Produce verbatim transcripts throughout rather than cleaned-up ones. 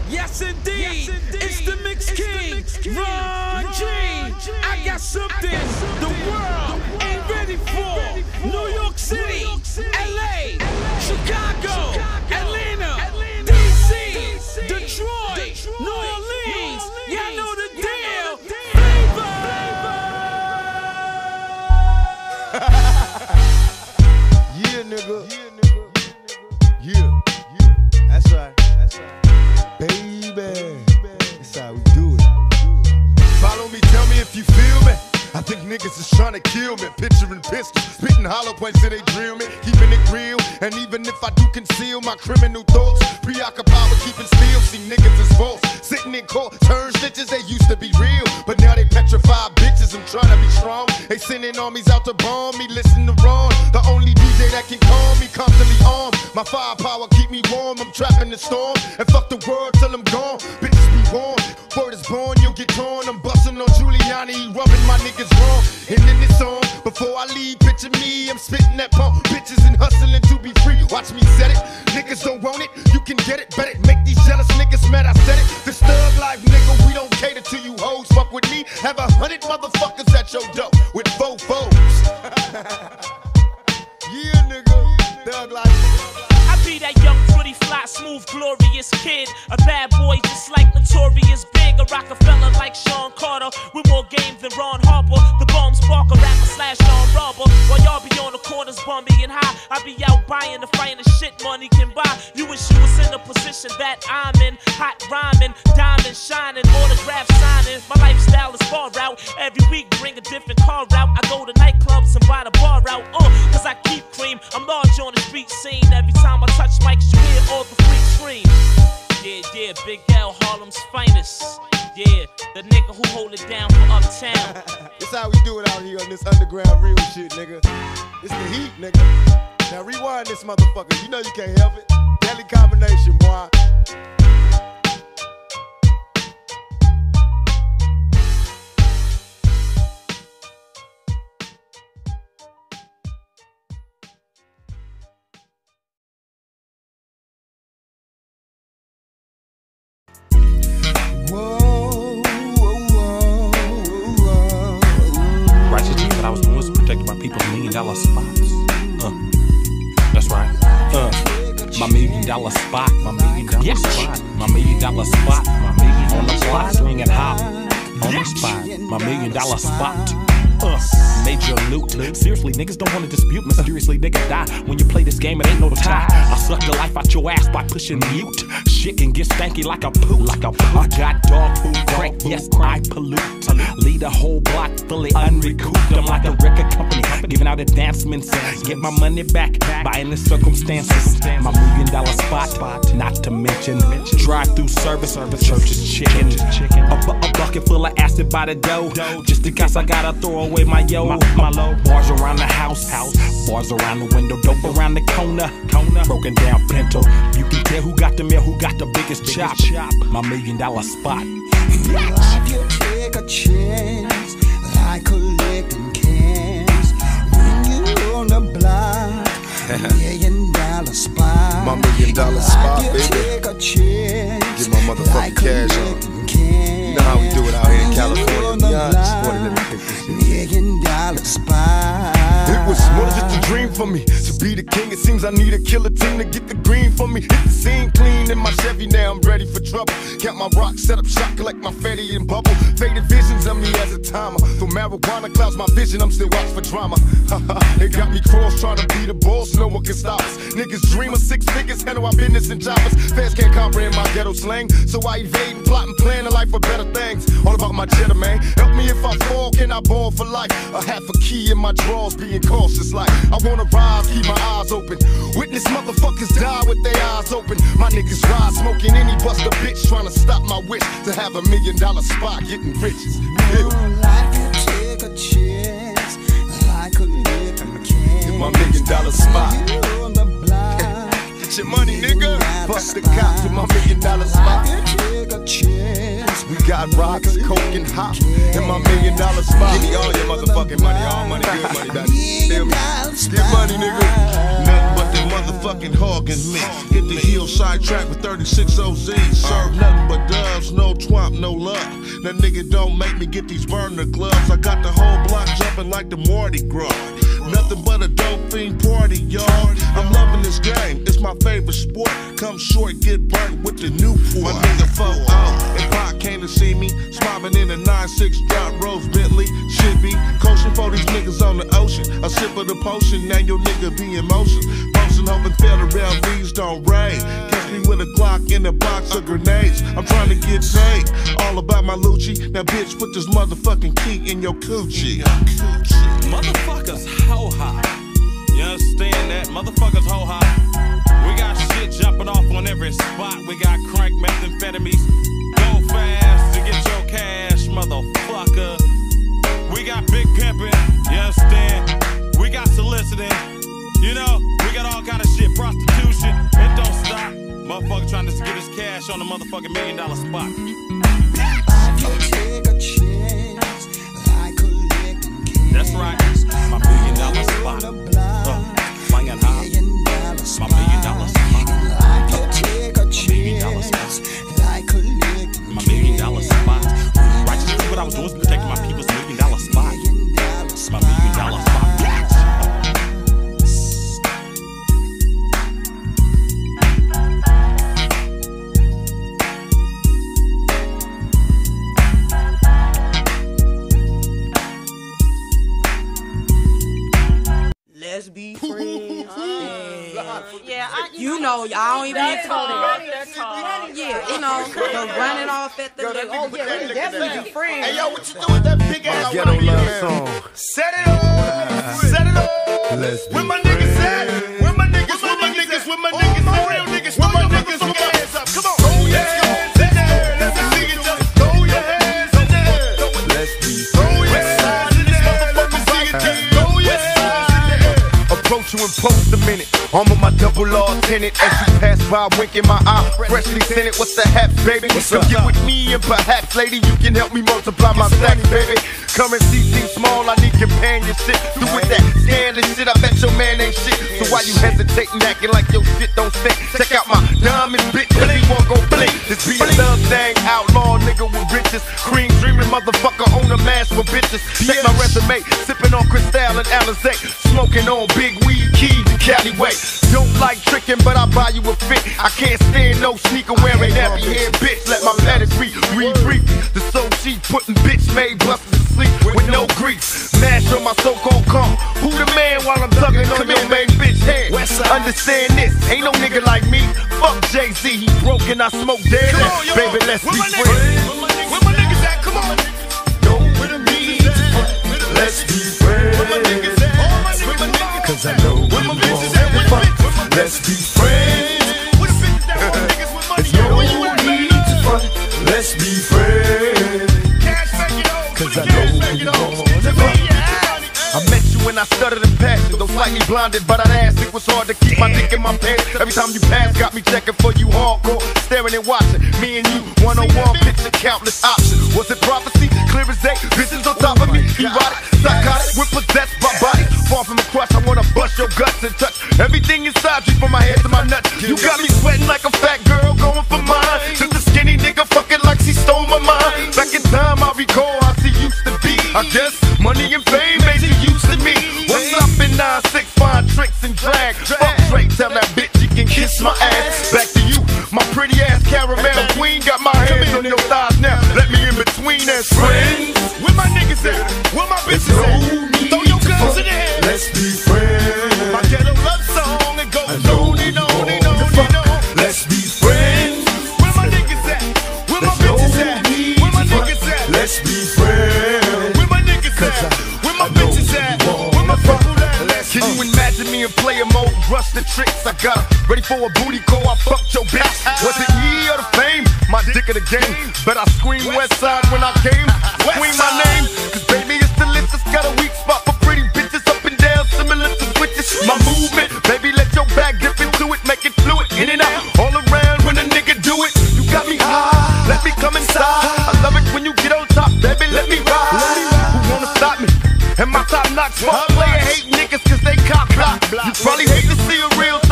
Yes indeed, yes, indeed. It's the Mix King, King. Ron G. I got something the world ain't ready for. New York City, L A, Chicago, Atlanta, D C, Detroit, New Orleans. Y'all know the deal. Flavor. Yeah, nigga. Yeah, yeah. That's right. That's right. Baby, that's how we do it. Follow me, tell me if you feel me. I think niggas is trying to kill me. Picturing pistols, spitting hollow points till they drill me. Keeping it real, and even if I do conceal my criminal thoughts, preoccupied with keeping still. See niggas is false, sitting in court, turn snitches. They used to be real, but now they petrified bitches. I'm trying to be strong. They sending armies out to bomb me. Listen to Ron, the only D J that can calm me. Constantly armed, my firepower keep me warm. I'm trapped in the storm, and fuck the world till I'm gone. Bitches be warned, word is born, you'll get torn. I'm busting on Giuliani, he rubbing my niggas wrong. And in this song, before I leave, picture me, I'm spitting that pump. Bitches and hustling to be free. Watch me set it. Niggas don't want it, you can get it. Bet it, make these jealous niggas mad. I said it. This thug life, nigga, we don't cater to you hoes. Fuck with me, have a hundred motherfuckers at your door with four foes. Yeah, nigga, thug life. I be that young, pretty, fly, smooth, glorious kid. A bad boy just like Notorious Big. A Rockefeller like Sean Carter. With more game than Ron Harper. The bomb spark, a rapper slash Don Robber. While y'all be on the corners bumping and high, I be out buying the fighting shit money can buy. You wish you was in the position that I'm in. Hot rhyming, diamond shining, autograph signing. My lifestyle is far out. Every week bring a different car out. I go to nightclubs and buy the bar out. Uh, cause I keep cream. I'm large on the street scene. Every time I touch mics, you hear all the freaks scream. Yeah, yeah, Big L, Harlem's finest. Yeah, the nigga who hold it down for Uptown. This how we do it out here on this underground real shit, nigga. It's the heat, nigga. Now rewind this motherfucker. You know you can't help it. Deadly combination, boy. People's million dollar spots. Uh, that's right. Uh, my million dollar spot. My million dollar yes. spot. My million dollar spot. My million on the block, swinging hot on the spot. My million dollar spot. Uh, major loot. Seriously, niggas don't wanna dispute. Mysteriously, niggas die when you play this game. It ain't no tie. I suck the life out your ass by pushing mute. Shit can get stanky like a poop. Like a poop. I got dog food crack. Yes, I pollute. Lead a whole block fully unrecouped. I'm like a record company, giving out advancements. Get my money back by any circumstances. My million dollar spot, not to mention drive-through service, church's chicken. A, bu a bucket full of acid by the dough. Just in case I gotta throw away my yo. My, my low bars around the house, house. Bars around the window, dope around the corner. corner. Broken down pinto. You can tell who got the meal, who got the biggest chop. My million dollar spot. In life you take a chance, like collecting cans. When you on the block, million dollar spot. My million dollar spot, you baby. Take a chance, get my motherfucking like cash on. You know how we do it out here in California. Million dollar spot. It was more than just a dream for me to be the king. It seems I need a killer team to get the green for me. Hit the scene clean in my Chevy, now I'm ready for trouble. Got my rock set up shop, collect my fatty and bubble. Faded visions of me as a timer. Though marijuana clouds my vision, I'm still watch for drama. They got me cross trying to be the boss, no one can stop us. Niggas dream of six figures, handle our business and jobbers. Fans can't comprehend my ghetto slang, so I evade and plot and plan a life for better things. All about my cheddar, man. Help me if I fall, can I ball for life? A half a key in my drawers, being cautious like I wanna rise, keep my eyes open. Witness motherfuckers die with their eyes open. My niggas ride, smoking any bust a bitch, trying to stop my wish to have a million dollar spot, getting riches. Life you take a chance, like a living can. Get my million dollar spot. You on the block. Get your money, nigga. Bust the cops with my million dollar spot. Life you take a chance. We got rocks, coke, and hop in my million dollar spot. Give me all your motherfucking money, all money, good money, baby. Feel me? Get money, nigga. Nothing but got that motherfucking hog in me. Hit the hillside track with thirty-six O Zs. Serve nothing but dubs, no twomp, no love. That nigga don't make me get these burner gloves. I got the whole block jumping like the Mardi Gras. Nothing but a dope fiend party, y'all. I'm loving this game, it's my favorite sport. Come short, get burnt with the Newport. My nigga four oh, and Pac came to see me. Smobbing in a nine six drop Rose Bentley. Should be coaching for these niggas on the ocean. A sip of the potion, now your nigga be in motion. Posting, hoping federal V's don't raid. Catch me with a Glock in a box of grenades. I'm trying to get paid, all about my Lucci. Now bitch, put this motherfucking key in your coochie. Motherfuckers ho high. You understand that? Motherfuckers ho high. We got shit jumping off on every spot. We got crank methamphetamines. Go fast to get your cash, motherfucker. We got big pimping, you understand? We got soliciting, you know, we got all kind of shit. Prostitution, it don't stop. Motherfucker trying to get his cash on the motherfucking million dollar spot. Take a chance, like collecting cans. That's right, my million dollar spot. Uh, flying high, my million dollar spot. Like you take a chance, like collecting My million dollar spot. Right, just what I was doing was protecting my people's million dollar spot. My million dollar spot. Let's be friends. Yeah, I, you, You know, y'all don't even that's get hard. caught That's hard. Yeah, you know, but running off at the Yo, like, that oh nigga yeah, put we that definitely nigga be friends. Hey, yo, what you do with that big ass Ghetto white love hair? song. Set it up. Set it up. Let's be Where my niggas at? Where my niggas? Where my niggas? Where my niggas? My real niggas. Where my niggas? Put your hands up. Come on. Throw your hands in there. Let me see you just throw your hands in there. Let's be Throw your hands in there. Let me see you just throw your hands in there. Approach you in post a minute. Arm of my double R tenant. As you pass by, wink in my eye. Freshly scented. What's the hap, baby? Come get with me and perhaps, lady, you can help me multiply my stacks, baby. Currency seems small, I need companionship. Do with that scandalous shit, I bet your man ain't shit. So why you hesitating, acting like your shit don't stink? Check out my diamond bitch, bling, won't go blink. This be a love thing, outlaw nigga with riches. Cream dreaming motherfucker on a mask for bitches. Check my resume, sipping on Cristal and Alizé. Smoking on big weed, keys to Cali way. Don't like tricking, but I buy you a fit. I can't stand no sneaker wearing nappy hair, bitch. Let my pedigree read brief. The soul she putting bitch made busters to sleep with no grief. Mash on my so-called calm. Who the man while I'm tugging on your main bitch head? Understand this, ain't no nigga like me. Fuck Jay-Z, he broke and I smoke dead. Come on, yo. Baby, let's Where be my friends. niggas? Where my niggas at? Come on. Where the niggas at? Let's be friends. Where my niggas at? All my niggas. Cause I know Where my you bitches want at? Where to my fuck. bitches? Let's be friends. Where the bitches at? Where my niggas with money? There's no Where you at, need baby? to front. Let's be friends. Cash make it old. Cause Put I the cash know make it you old. want to fuck. I met you when I stuttered in passion. Though slightly blinded by that ass, it was hard to keep my dick in my pants. Every time you pass, got me checking for you hardcore. Staring and watching, me and you, one-on-one, picture countless options. Was it prophecy? Clear as day, bitches on top of me. Erotic, psychotic, we're possessed by bodies. Far from a crush, I wanna bust your guts and touch everything inside you from my head to my nuts. You got me sweating like a fat girl going for mine. Just a skinny nigga fucking like she stole my mind. Back in time, I recall how she used to be. I guess money and fame made you used to me. What's up in nine six, fine tricks and drag? Fuck Drake, tell that bitch you can kiss my ass. Back to you, my pretty ass caramel queen. Got my hands on your thighs now. Let me in between as friends. Where my niggas at? Where my bitches at? Throw your guns in the air. Let's be friends. My ghetto love song, it goes on and on and on and on. Let's be friends. Where my niggas at? Where my bitches at? Where my niggas at? Let's be friends. Where my niggas at? Where my bitches at? Where my people at? Can you imagine me in player mode, rusted tricks? I got ready for a booty call, I fucked your bitch. Was it ye or the fame? My dick of the game. But I scream West Side when I came. Queen my name, cause baby it's delicious. Got a weak spot for pretty bitches up and down, similar to switches. My movement, baby let your back dip into it, make it fluid, in and out, all around when a nigga do it. You got me high, let me come inside. I love it when you get on top, baby, let me ride. Who wanna stop me? And my top notch fuck player hate niggas cause they cock block. You probably hate to see a real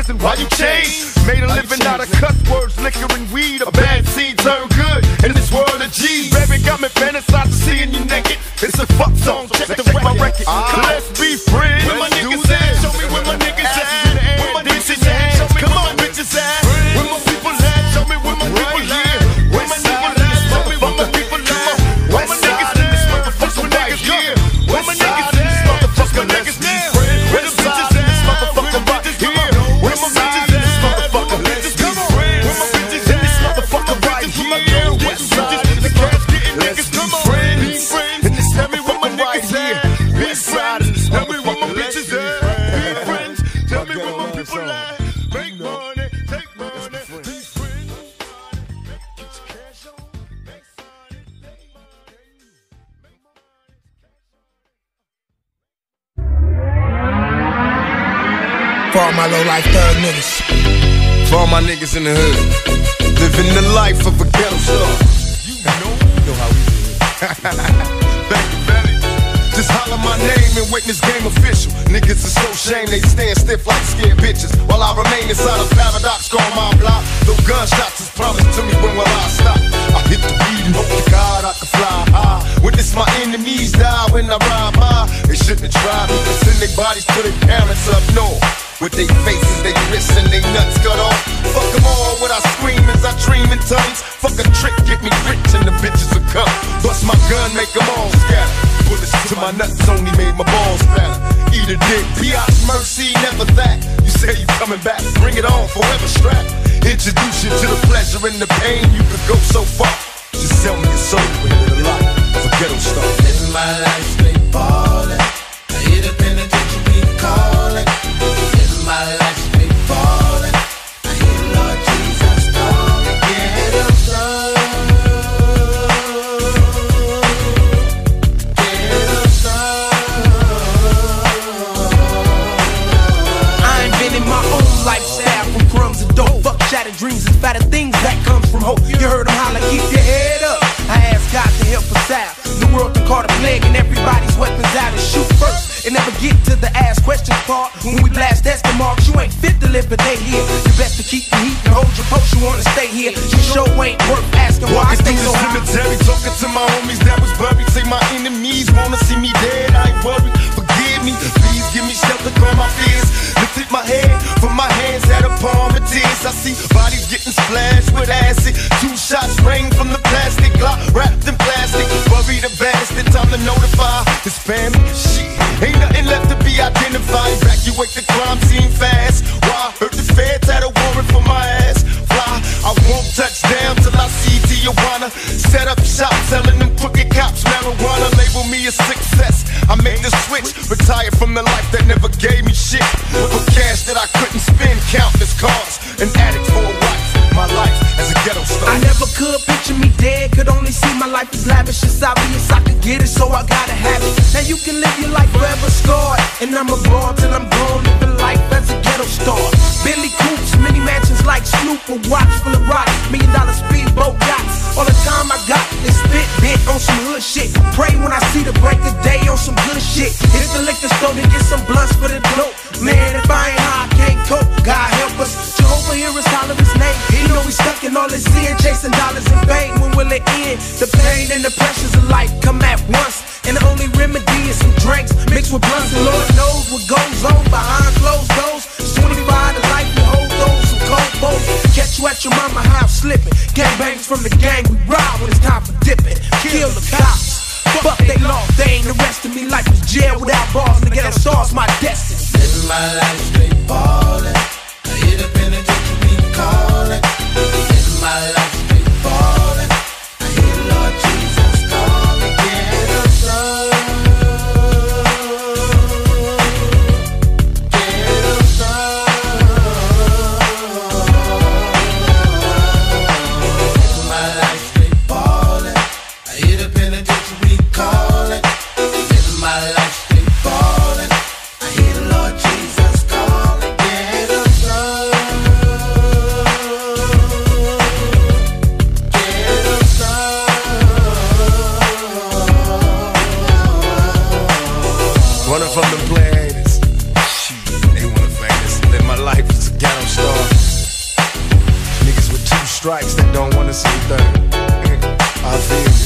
prison, why you change? Made a living out of cuss words, liquor and weed. A bad seed turned good in this world of G's. Baby got me fantasizing seeing you naked. It's a fuck song, check the my record. Let's be friends. Where my niggas at? Show me where my niggas at. Where my bitches at? Show me come on, bitches at. Where my people at? Show me where my people at. Where my people at? Show me where my people at. Where my niggas at? What's my niggas here? Where my niggas at? Motherfucker niggas now. Where the bitches at? Motherfucker right here. Where my bitches at? Motherfucker let's come on. Where my bitches at? This motherfucker right here. West side, the cash getting niggas come on. Be friends, and just tell me where my niggas at. Be friends, tell me where my bitches at. Be friends, tell me where my people at. Make money, take money. Be friends, get your cash on. Make money, make money. For all my low life thug niggas. For all my niggas in the hood, living the life of a ghetto star. You know, you know how we do it. Thank you, Belly. Just holler my name and witness game official. Niggas are so shame they stand stiff like scared bitches. While I remain inside a paradox, call my block. Though gunshots is promised to me, when will I stop? I hit the weed and hope to God I can fly high. Witness my enemies die when I ride by. They shouldn't have tried me to send their bodies to their parents up north. With their faces, they wrists, and they nuts cut off. Fuck them all, what I scream as I dream in tongues. Fuck a trick, get me rich, and the bitches will come. Bust my gun, make them all scatter. Bullets to my nuts only made my balls fatter. Eat a dick, P.I.'s mercy, never that. You say you coming back, bring it on, forever strapped. Introduce you to the pleasure and the pain, you could go so far. Just sell me your soul with the life of a ghetto star. Living my life straight ballin'. I hit up in the kitchen, we callin'. Living my life straight ballin'. I hear Lord Jesus calling. Get up, son. Get up, son. I invented my own lifestyle from crumbs and dope. Fuck shattered dreams and fatter things that comes from hope. You heard them holler, keep your head up. I ask God to help us out. The world can call a plague and everybody's weapons out and shoot first. And never get to the ask questions part. When we blast, that's the marks. You ain't fit to live a day here. You best to keep the heat and hold your post. You wanna stay here. You sure ain't worth asking why I stay so high. Cemetery, talking to my homies that was buried. Say my enemies wanna see me dead. I ain't worried. Forgive me, please give me shelter from my fears. Lifted my head from my hands at a palm of tears. I see bodies getting splashed with acid. Two shots rain from the plastic Glock wrapped in plastic. Worry the bastard, time to notify his family. Shit, ain't nothing left to be identified. Evacuate the crime scene fast. Why? Heard the feds had a warrant for my ass. Fly, I won't touch down till I see Tijuana. Set up shop, selling them crooked cops marijuana. Label me a success. I made the switch, retired from the life that never gave me shit. For cash that I couldn't spend, countless cars. An addict for a wife. My life as a ghetto star. I never could picture me dead. Could only see my life as lavish. It's obvious I could get it, so I gotta have it. Now you can live your life forever scarred, and I'm abroad till I'm gone, living life as a ghetto star. Billy Coops, mini mansions like Snoop, a watch full of rocks, million dollar speedboat yachts. All the time I got is spit bit on some hood shit. Pray when I see the break of day on some good shit. Hit the liquor store to get some blunts for the dope. Man, if I ain't high, I can't cope. God help us. Jehovah hear us holler his name. He know he's stuck in all his sin, chasing dollars in vain. When will it end? The pain and the pressures of life come at once, and the only remedy is some drinks mixed with blunts. And Lord knows what goes on behind closed doors. twenty-five to life, we hold those some cold boats. Catch you at your mama house slipping. Gangbangs from the gang, we ride when it's time for dipping. Kill the cops. Fuck they law, they ain't arresting me. Life is jail without bars, and the ghetto star's my destiny. Living my life straight ballin'. I hit up in the kitchen, we callin'. Living my life straight ballin'. I hear Lord Jesus calling. Get up, son. Get up, son. Living my life straight ballin'. I hit up in the kitchen, we callin'. Living my life straight ballin'. I hear Lord Jesus calling. Get strikes that don't wanna see a thing. I feel you.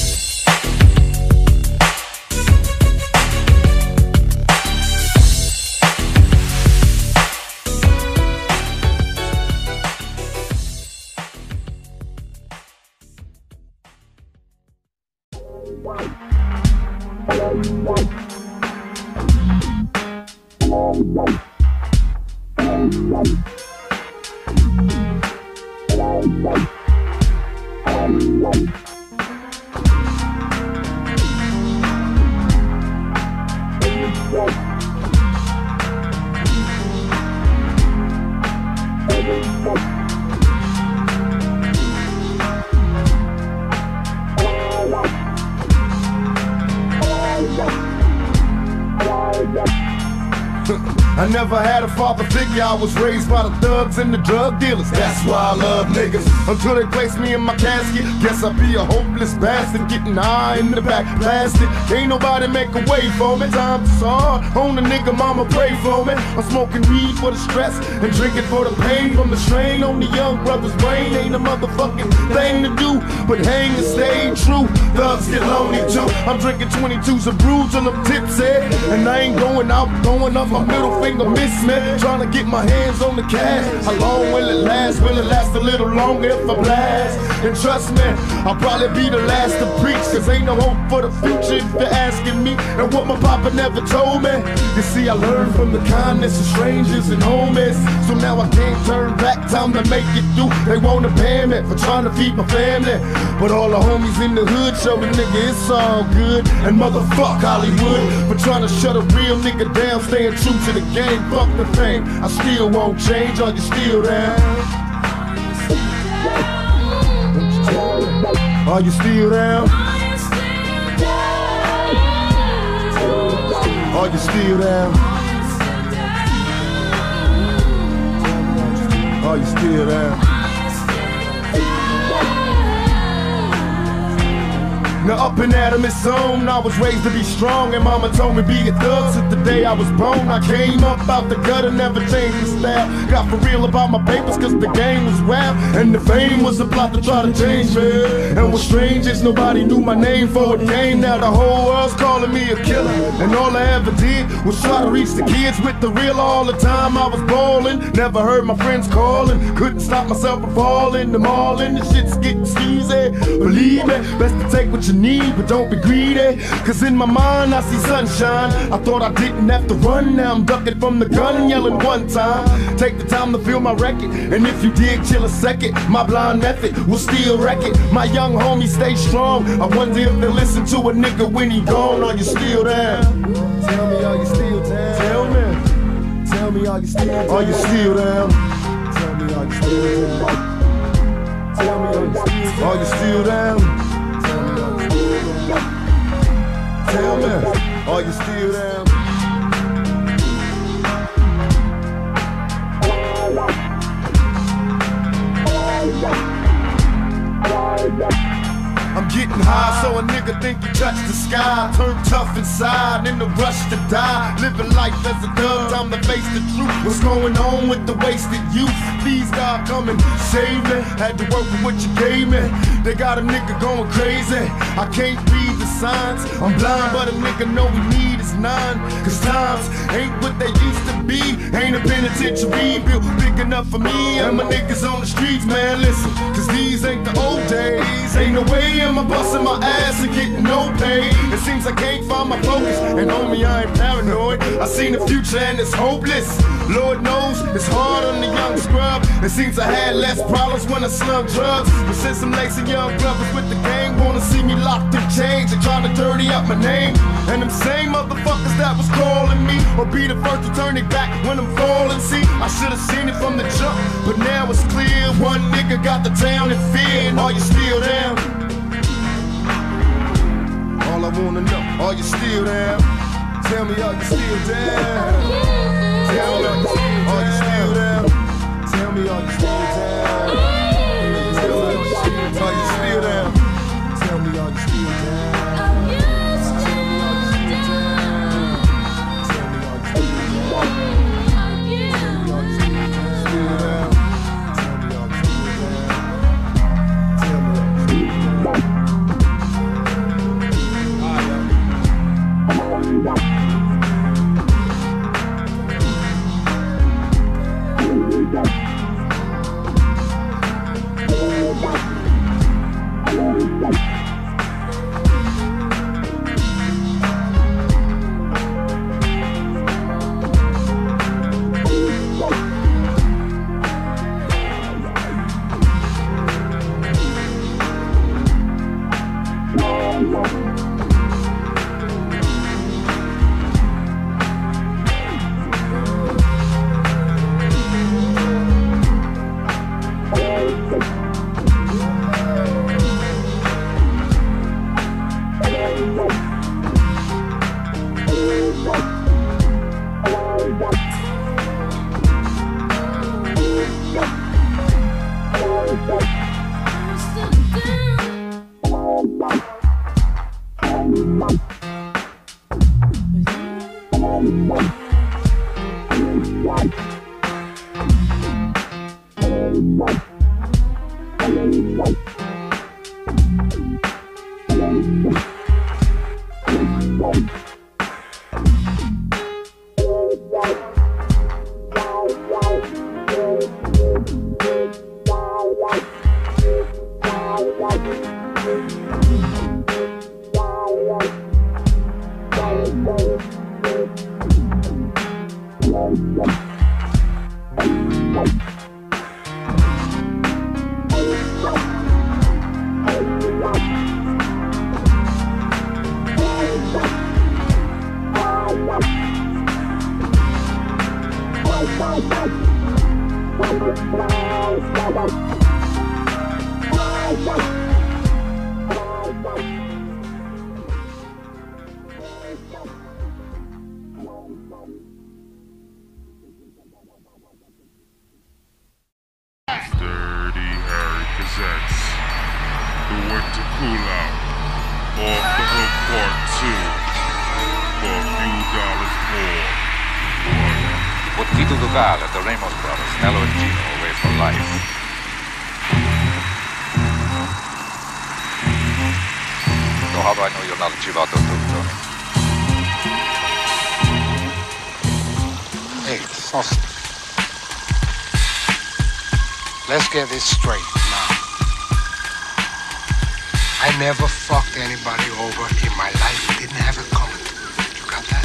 I never had a father figure, I was raised by the thugs and the drug dealers. That's why I love niggas. Until they place me in my casket, guess I'll be a hopeless bastard, getting high in the back plastic. Ain't nobody make a way for me. Times is hard, on a nigga mama pray for me. I'm smoking weed for the stress and drinking for the pain from the strain on the young brother's brain. Ain't a motherfucking thing to do but hang and stay true. Thugs get lonely too. I'm drinking twenty-twos of brews till I'm tipsy, and I ain't going out, going up my middle finger, miss me. Trying to get my hands on the cash. How long will it last? Will it last a little longer if I blast? And trust me, I'll probably be the last to preach, cause ain't no hope for the future if you're asking me. And what my papa never told me, you see I learned from the kindness of strangers and homies. So now I can't turn back, time to make it through. They wanna pay me for trying to feed my family, but all the homies in the hood show me nigga it's all good. And motherfuck Hollywood for trying to shut a real nigga down, staying true to the game. Fuck the fame, I still won't change. Are you still down? Are you still down? Are you still down? Are you still down? Now up and at 'em it's on. I was raised to be strong, and mama told me be a thug since the day I was born. I came up out the gutter, never changed the style. Got for real about my papers cause the game was wild, and the fame was a plot to try to change me. And what's strange is nobody knew my name for it came. Now the whole world's calling me a killer, and all I ever did was try to reach the kids with the real all the time. I was ballin', never heard my friends calling, couldn't stop myself from falling. The mall and the shit's getting skeezy. Believe me, best to take what you need, but don't be greedy, cause in my mind I see sunshine. I thought I didn't have to run, now I'm ducking from the gun, yelling one time. Take the time to feel my record, and if you dig, chill a second. My blind method will still wreck it. My young homie stay strong. I wonder if they listen to a nigga when he gone. Are you still down? Tell me, are you still down? Tell me. Tell me, are you still down? Are you still down? Tell me, are you still down? Tell me, are you still down? Are you still down? Tell me, are you still down? I'm getting high, so a nigga think he touched the sky. Turn tough inside, in the rush to die. Living life as a thug, time to face the truth. What's going on with the wasted youth? Please God come and save me. Had to work with what you gave me. They got a nigga going crazy. I can't read the signs, I'm blind, but a nigga know we need is nine. Cause times ain't what they used to be. Ain't a penitentiary built big enough for me and my niggas on the streets, man, listen. Cause these ain't the old days. Ain't no way am I busting my ass and getting no pay. It seems I can't find my focus, and homie I ain't paranoid. I seen the future and it's hopeless. Lord knows it's hard on the young scrub. It seems I had less problems when I slung drugs, but since some lazy young brothers with the gang wanna see me locked in chains and trying to dirty up my name. And them same motherfuckers that was calling me or be the first to turn it back when I'm falling. See, I should've seen it from the jump, but now it's clear. One nigga got the town in fear. And are you still down? All I wanna know, are you still down? Tell me, are you still down? Tell me, are you still down? Tell me, are you still down? Tell me, are you still down? Tell me, are you still down? Let's get this straight now. I never fucked anybody over in my life. Didn't have it coming. You got that?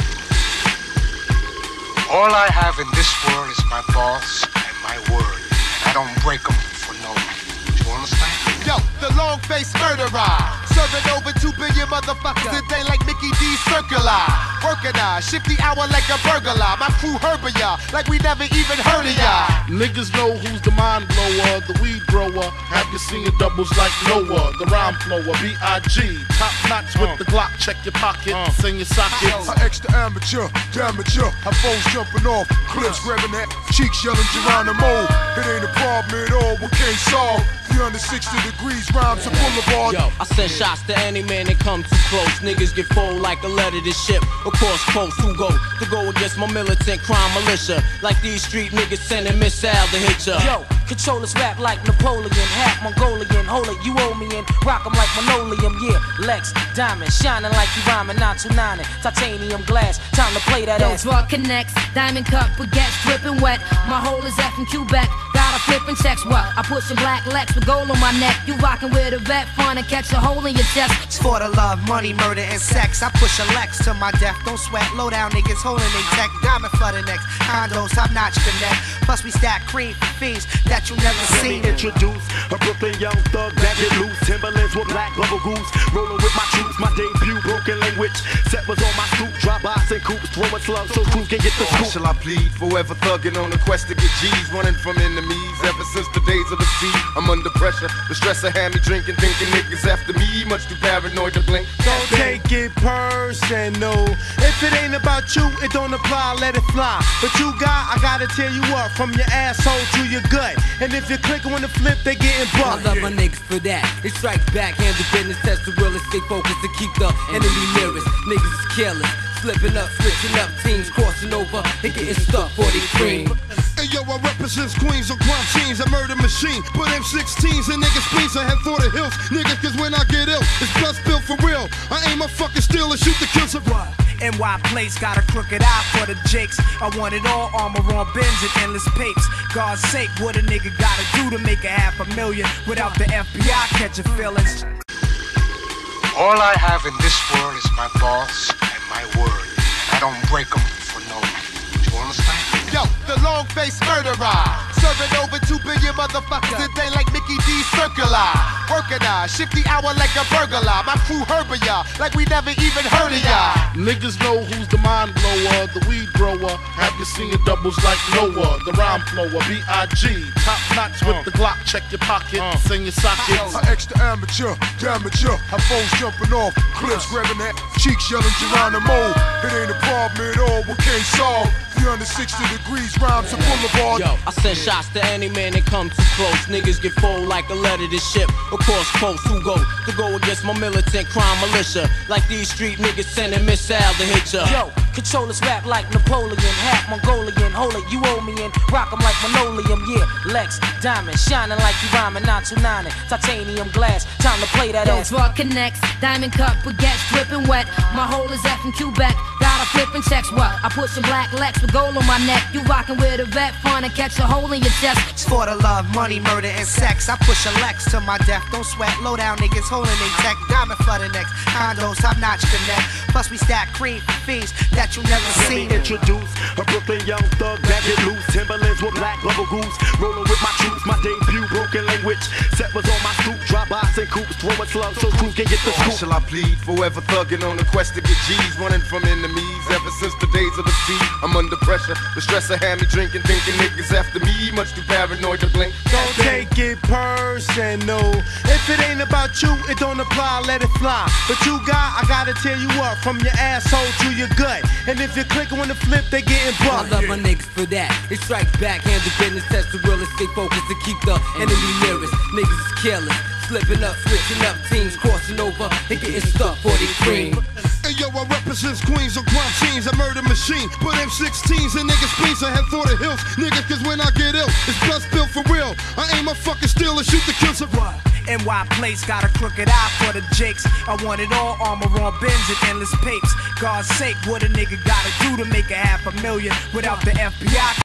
All I have in this world is my balls and my word. And I don't break them for no one. Do you understand? Yo, the long-faced murderer. Serving over two billion motherfuckers a day like Mickey D. Circular. Working uh, shift the hour like a burglar. My crew herbing ya like we never even heard of ya. Niggas know who's the mind blower, the weed grower. Have you seen doubles like Noah, the rhyme flower, B I G Top notch with uh. the Glock, check your pockets, uh. in your sockets. I extra amateur, amateur. Have foes jumping off, clips grabbing that cheeks, yelling Geronimo. It ain't a problem at all, we can't solve. three hundred sixty degrees, rhymes a boulevard. Yo, I send shots to any man that come too close. Niggas get full like a letter to ship across coast. Who go to go against my militant crime militia? Like these street niggas sending missile to hit ya. Yo, controllers rap like Napoleon, half Mongolian. Hold it, you owe me and rock 'em like linoleum. Yeah, Lex, diamond, shining like you rhyming, nine two nine, titanium glass. Time to play that ass. Those raw connects, diamond cup, baguettes dripping wet. My hole is F from Quebec. Got a flipping checks, what? I push a black Lex with gold on my neck. You rockin' with a vet, fun and catch a hole in your chest. It's for the love, money, murder, and sex. I push a Lex to my death. Don't sweat, low down niggas holding they tech. Diamond flooded necks, condos, top notch connect. Plus we stack cream for fiends that you never seen. Introduce a Brooklyn young thug that get loose. Timberlands with black bubble goose. Rolling with my troops, my debut, broken language. Set was on my stoop, drop bys and coops, throwing slugs so crews can get the scoop. Shall I plead? Forever thugging on the quest to get G's, running from enemies ever since the days of the sea. I'm under pressure, the stress of had me drinking, thinking niggas after me, much too paranoid to blink. Don't take it personal. If it ain't about you, it don't apply, let it fly. But you got, I gotta tear you up from your asshole to your gut. And if you're clicking on the flip, they getting bucked. I love my niggas for that. They strike back, handle business, test the real and stay focused to keep the enemy nearest. Niggas is careless, slipping up, switching up, teams crossing over and getting stuck for they cream. Hey yo, I represent Queens on crime scenes, a murder machine. Put M sixteens in niggas' spleens, I head for the hills. Niggas, cause when I get ill, it's blood spill for real. I aim a fucking steel and shoot the kills of what? N Y place got a crooked eye for the jakes. I want it all, armor on bins and endless papes. God's sake, what a nigga gotta do to make a half a million without the F B I catching feelings? All I have in this world is my balls and my word. I don't break them for no one. You understand? Yo, the long-faced murderer, serving over two billion motherfuckers a day like Mickey D. Circular. Working I, shift the hour like a burglar. My crew herbing ya, like we never even heard of ya. Niggas know who's the mind blower, the weed grower. Have you seen doubles like Noah, the rhyme flower, B I G Top notch with the Glock, check your pocket, uh. sing your sockets. An extra amateur, amateur. Have foes jumping off, clips grabbing that cheeks, yelling Geronimo. It ain't a problem at all, we can't solve. three hundred sixty degrees, rhymes a boulevard. Yo, I send shots to any man that come too close. Niggas get fold like a letter to ship. Across coast, who go to go against my militant crime militia? Like these street niggas sending missile to hit ya. Yo, controllers rap like Napoleon, half Mongolian. Hold it, you owe me in. Rock 'em like linoleum, yeah. Lex, diamond, shining like you rhyming. nine two nine, titanium glass. Time to play that ass. Those rock connects, diamond cup, baguettes dripping wet. My hole is F and Quebec. Got a flipping checks, what? I push some black Lex with gold on my neck. You rockin' with a vet, fun and catch a hole in your chest. It's for the love, money, murder, and sex. I push a Lex to my death. Don't sweat, low down niggas holding they tech. Diamond flooded necks, condos, top notch connect. Plus we stack cream for fees that you never Let seen. me introduce a Brooklyn young thug that get loose. Timberlands with black bubble goose. Rolling with my troops, my debut broken language. Set was on my stoop, drop by and coops. Throwing slugs so crews can get the Why scoop. shall I plead? Forever thugging on the quest to get G's, running from enemies ever since the days of the sea. I'm under pressure. The stress I had me drinking, thinking niggas after me. Much too paranoid to blink. Don't take it personal. If it ain't about you, it don't apply, let it fly. But you got, I gotta tear you up from your asshole to your gut. And if you click on the flip, they getting I bucked. love my niggas for that. They strike back, handle business, test the realest, stay focused and keep the enemy nearest. Niggas is careless, slipping up, switching up teams, crossing over and getting stuck for the cream. Hey yo, I represent Queens on crime scenes, a murder machine. Put M sixteens in niggas' beans, I head for the hills. Niggas, cause when I get ill, it's blood spilled for real. I aim my fucking steel and shoot the kill some. N Y place got a crooked eye for the jakes. I want it all, armor on bins and endless papes. God's sake, what a nigga gotta do to make a half a million without the F B I?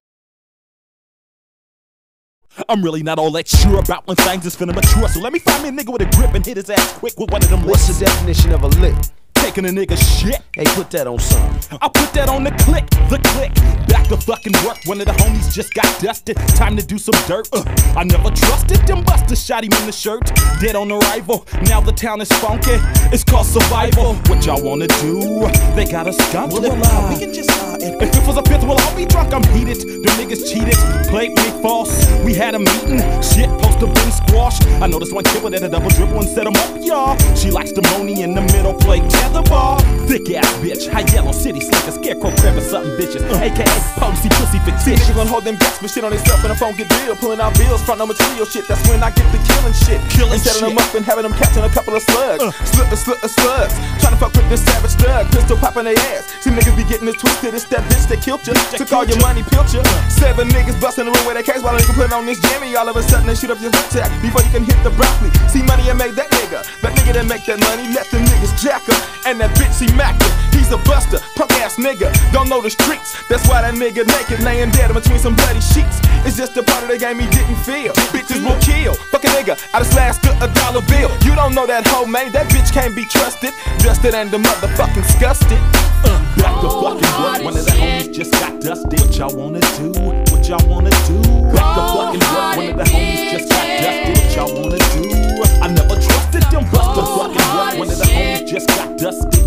I'm really not all that sure about when things is finna mature, so let me find me a nigga with a grip and hit his ass quick with one of them licks. What's the definition of a lick? Taking a nigga shit. Hey, put that on something. I put that on the click, the click. Back to fucking work, one of the homies just got dusted. Time to do some dirt. Uh, I never trusted them busters, shot him in the shirt. Dead on arrival, now the town is funky. It's called survival. What y'all wanna do? They got us skunked. Well, uh, we can just uh, if it was a fifth, well, I'll be drunk, I'm heated. The niggas cheated, played me false. We had a meeting, shit, poster been squashed. I noticed one kid that a double dribble and set him up, y'all. She likes the money in the middle, play tetherball. Thick ass bitch, high yellow city slicker, scarecrow crib or something bitches. Uh, A K A potency pussy fictitious. She gon' hold them gas, but shit on themself and the phone get real. Pulling out bills, front no material shit. That's when I get the killing shit. Killing and setting shit. them up and having them catching a couple of slugs. Uh. Slip and slip and slugs. Trying to fuck with this savage thug. Pistol popping their ass. See niggas be getting it twisted. It's that bitch that killed you. Took all your money, pilch you. Seven niggas busting the room with their case while a nigga putting on this jammy. All of a sudden they shoot up your hook tag before you can hit the broccoli. See money and make that nigga. That nigga that make that money, let them niggas jack up. And that bitch he mack her. He's a buster, punk ass nigga. Don't know the streets. That's why that nigga naked laying dead between some bloody sheets. It's just a part of the game he didn't feel. Bitches will kill. Fuck a nigga out of slash to a dollar bill. You don't know that hoe, man. That bitch can't be trusted. Dusted and the motherfucking disgusted. Uh, back to fucking work. One of the homies just got dusted. What y'all wanna do? What y'all wanna do? Back to fucking work. One of the homies just got dusted. What y'all wanna do? I never trusted them. Back to fucking work. One of the homies just got dusted.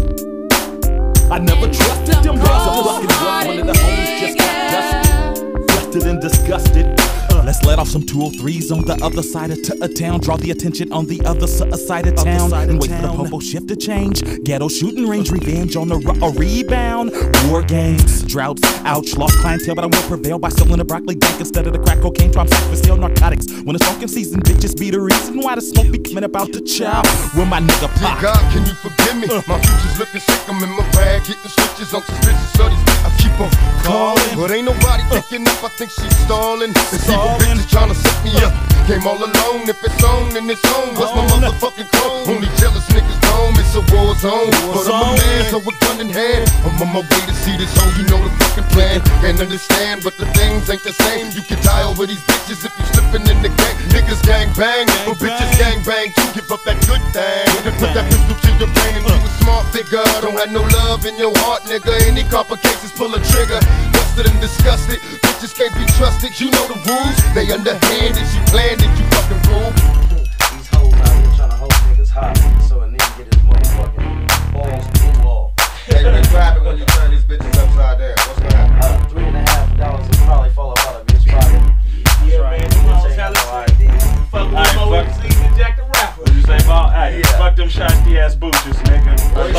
I never trusted them. Back to fucking work. One of the homies just got dusted. Dusted and disgusted. Uh, let's let off some two oh threes on the other side of t- a town. Draw the attention on the other s- side of town. Side and of wait town. for the popo shift to change. Ghetto shooting range, revenge on a, r- a rebound. War games, droughts, ouch, lost clientele, but I will prevail by selling a broccoli bank instead of the crack cocaine. Try sack for steel narcotics. When it's smoking season, bitches be the reason why the smoke be coming about the child. When my nigga pop. Dear God, can you forgive me? Uh. My future's looking sick. I'm in my bag, hitting switches on suspicious studies. I keep on calling, but ain't nobody uh. picking up. I think she's stalling. It's evil bitches trying to set me up. Came all alone. If it's on, then it's on. What's my motherfucking clone? Only jealous niggas know it's a war zone. But I'm a man, so a gun in hand. I'm on my way to see this hoe, you know the fucking plan. Can't understand, but the things ain't the same. You can die over these bitches if you slipping in the game. Niggas gang bang, but bitches gang bang too. Give up that good thing and put that pistol to your brain. And you a smart figure, don't have no love in your heart, nigga. Any complications, pull a trigger. Busted and disgusted, bitches can't be trusted. You know the rules, they underhanded. You planned it, you fucking rule. These hoes out here trying to hold niggas hot, so a nigga get his motherfucking balls to the wall. Hey, what's happen when you turn these bitches upside down? What's gonna happen? Uh, three and a half dollars will probably fall up out of bitch pocket. Yeah, man, you know, tell us. Fuck with them overseas and Jack the Rapper. What you say about? Hey, yeah. Fuck them shotty ass booches, nigga.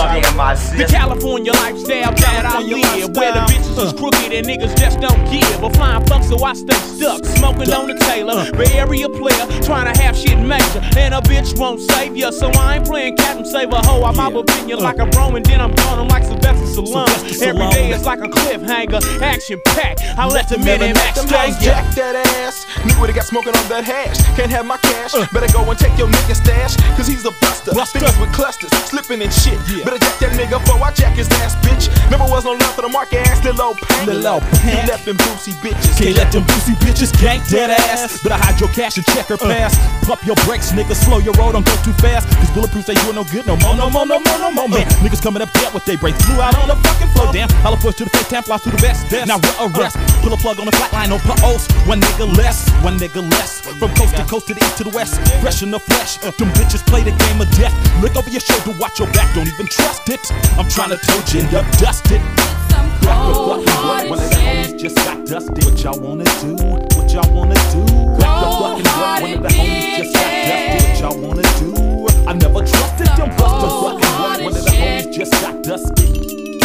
The California lifestyle that I live, where the bitches is crooked and niggas just don't give a flying fuck, so I stay stuck, smoking on the Taylor. Bay Area player, trying to have shit major, and a bitch won't save ya, so I ain't playing Captain Save a hoe. I'm out opinion like a bro, and then I'm gone. I'm like Sylvester Stallone. Every day it's like a cliffhanger, action packed. I let the minute max stay. Jack that ass, nigga they got smoking on that hash. Can't have my cash, better go and take your nigga stash, cause he's a buster. Fingers with clusters, slipping and shit. Better jack that nigga before I jack his ass, bitch. Never was no love for the market ass, little old pain. Little old pain. He left them boozy bitches. Can't let them boozy bitches gank that ass. Better hide your cash and check her pass. Pump your brakes, nigga, slow your road, don't go too fast. Cause bulletproof say you ain't no good no more, no more, no more, no more, man. Niggas coming up dead with they brains, flew out on the fucking floor. Damn, I'll push to the fake time, flies to the best. Now we're arrest. Pull a plug on the flatline, no pulse. One nigga less, one nigga less. From coast to coast to the east to the west. Fresh in the flesh, them bitches play the game of death. Look over your shoulder, watch your back, don't even trust it. I'm trying to tote you and up dust it. Crack the fucking blood, one of the homies just got dusted. What y'all wanna do? What y'all wanna do? Crack the fucking blood, one of the homies just got dusted. What y'all wanna do? I never trusted them. Bust the fucking blood, one of the homies just got dusted.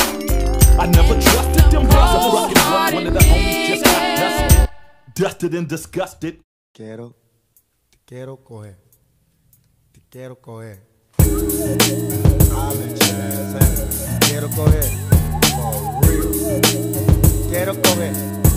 I never trusted them. Bust the fucking blood, one of the homies just got dusted. Dusted and disgusted. Quiero, te quiero coger. Te quiero coger. Quiero coger. For real. Quiero coger.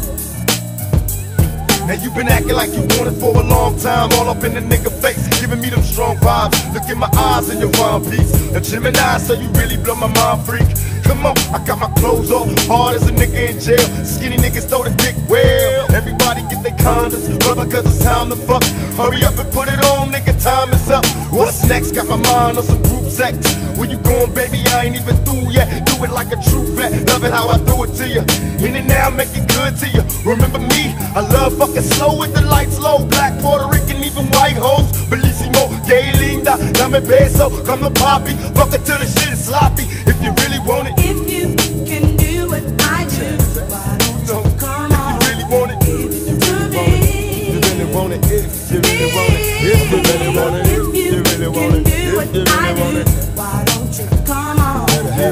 Now you been acting like you want it for a long time, all up in the nigga face, giving me them strong vibes. Look in my eyes and your rhyme piece. A Gemini, so you really blow my mind, freak. Come on, I got my clothes off, hard as a nigga in jail. Skinny niggas throw the dick well. Everybody get their condoms, rubber cause it's time to fuck. Hurry up and put it on, nigga, time is up. What's next? Got my mind on some group sex. Where you going, baby? I ain't even through yet. Do it like a true vet, love it how I do it to you. In and now, make it good to you. Remember me, I love fucking slow with the lights low. Black, Puerto Rican, even white hoes. Bellissimo, gay linda, dame beso, come to papi. Fuck it till the shit is sloppy. If you really want it, if you can do what I do, why don't you come on? If you really want it, if you really want it, if you really want it, if you really want it, if you really want it, if you really want it, why don't you come on?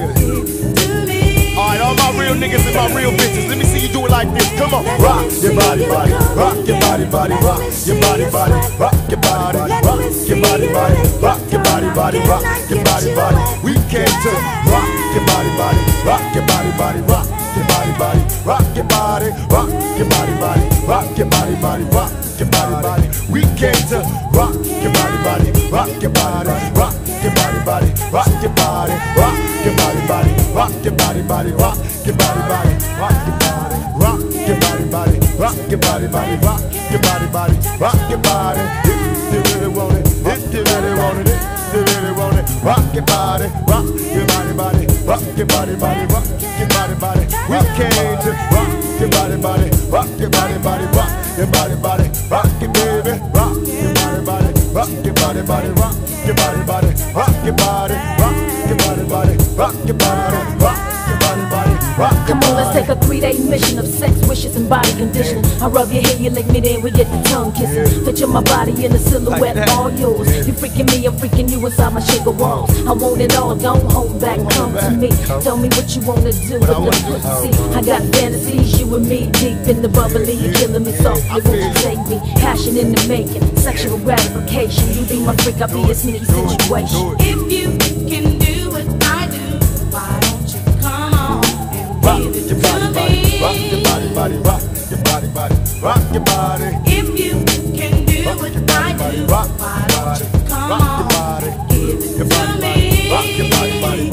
Alright, all my real niggas and my real bitches, let me see you do it like this. Come on, rock your body, body, rock your body, body, rock your body, body, rock your body, rock your body, body, rock your body, body, rock your body, body. We came to rock your body, body, rock your body, body, rock your body, body, rock your body, rock your body, body, rock your body, body, rock your body, body. We came to rock your body, body, rock your body, rock your body, body, rock your body, rock your body, body, rock your body, body, rock your body, body, rock your body, rock your body, body, rock your body, body, rock your body, body, rock your body. If you really want it, if you really want it, if you really want it, rock your body, rock your body, body, rock your body, body, rock your body, body. We came to rock your body, body, rock your body, body, rock your body, body, rock your baby, rock your body, body, rock your body, body, rock your body, body, rock your body, rock your body, body, rock your body, rock your body, body, rock your Come on, let's body. take a three-day mission of sex, wishes, and body conditioning. I rub your hair, you lick me, then we get the tongue kissing. Picture my body in a silhouette, all yours. You freaking me, I'm freaking you inside my sugar walls. I want it all, don't hold back, come to me. Tell me what you wanna do with the pussy. I got fantasies, you and me, deep in the bubbly. You're killing me softly, won't you take me? Passion in the making, sexual gratification. You be my freak, I'll be a sneaky situation. If you can do what I do, why don't you come on and give it to me? Rock your body, body, rock your body, body, rock your body. If you can do what I do, why don't you come on, give it to me? Rock your body, body,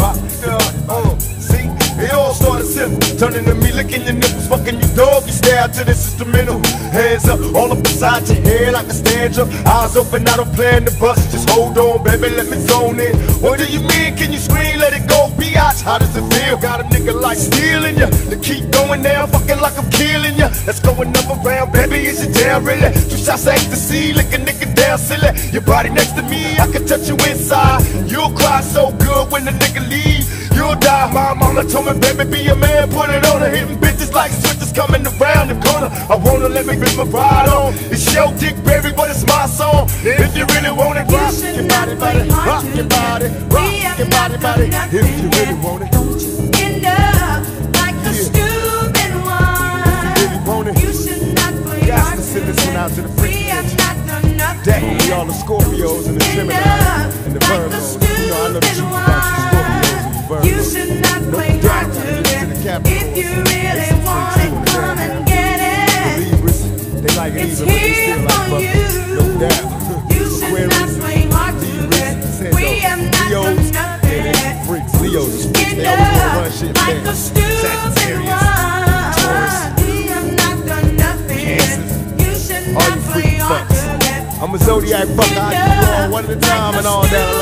down to this instrumental. Hands up, all up beside your head like a stand up. Eyes open, I don't plan to bust. Just hold on, baby, let me zone in. What do you mean? Can you scream? Let it go, biatch. How does it feel? Got a nigga like stealing ya. To keep going now, fucking like I'm killing ya. Let's go another round, baby, is you down really? Two shots of ecstasy, lick a nigga down silly. Your body next to me, I can touch you inside. You'll cry so good when the nigga leave. You'll die. My mama told me, baby, be a man, put it on her. Hitting bitches like switches coming around the corner. I wanna let me rip my ride on. It's your dick, baby, but it's my song. If you really want it, rock your body, body, rock your body, rock your body, body. If you really want it, don't you end up like a stupid one. If you really want it, you should not play hard to send this one out to the freak. That will be all the Scorpios and the Gemini and the Virgos. You know, I know the truth about you Scorpios and Virgos. You should not play hard to get. If you really want it, come and get it. Libras, they like it even, but they still like fucking. No doubt. You should not play hard to get. We have not done nothing. Freaks, Leos is freaks. They always want to run shit back. Sagittarius, Taurus. We have not done nothing. You should not play hard to get. I'm a zodiac fucker, I keep on one at a time and all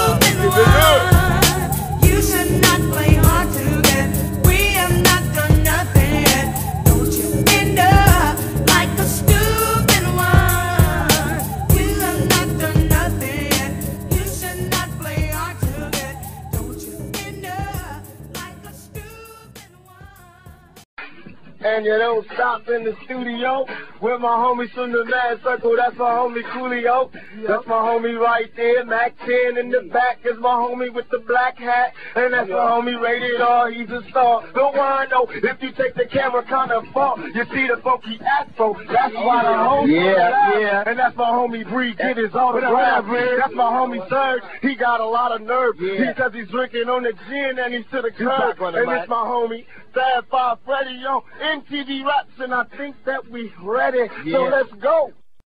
that. You should not play hard to get. We have not done nothing yet. Don't you end up like a stupid one. You have not done nothing yet. You should not play hard to get. Don't you end up like a stupid one. And you don't stop in the studio with my homies from the Mad Circle. That's my homie Coolio. That's my homie right there. Mac ten in the back is my homie with the black hat. And that's my homie Rated R. He's a star. Don't worry though, if you take the camera kind of far, you see the funky afro. That's why the homie. Yeah, yeah. And that's my homie Bree. Get his autograph. That's my homie Serge. He got a lot of nerve. Yeah. Because he's drinking on the gin and he's to the curb. And it's my homie Fab Five Freddy on M T V Raps. And I think that we ready. Yeah. So let's go.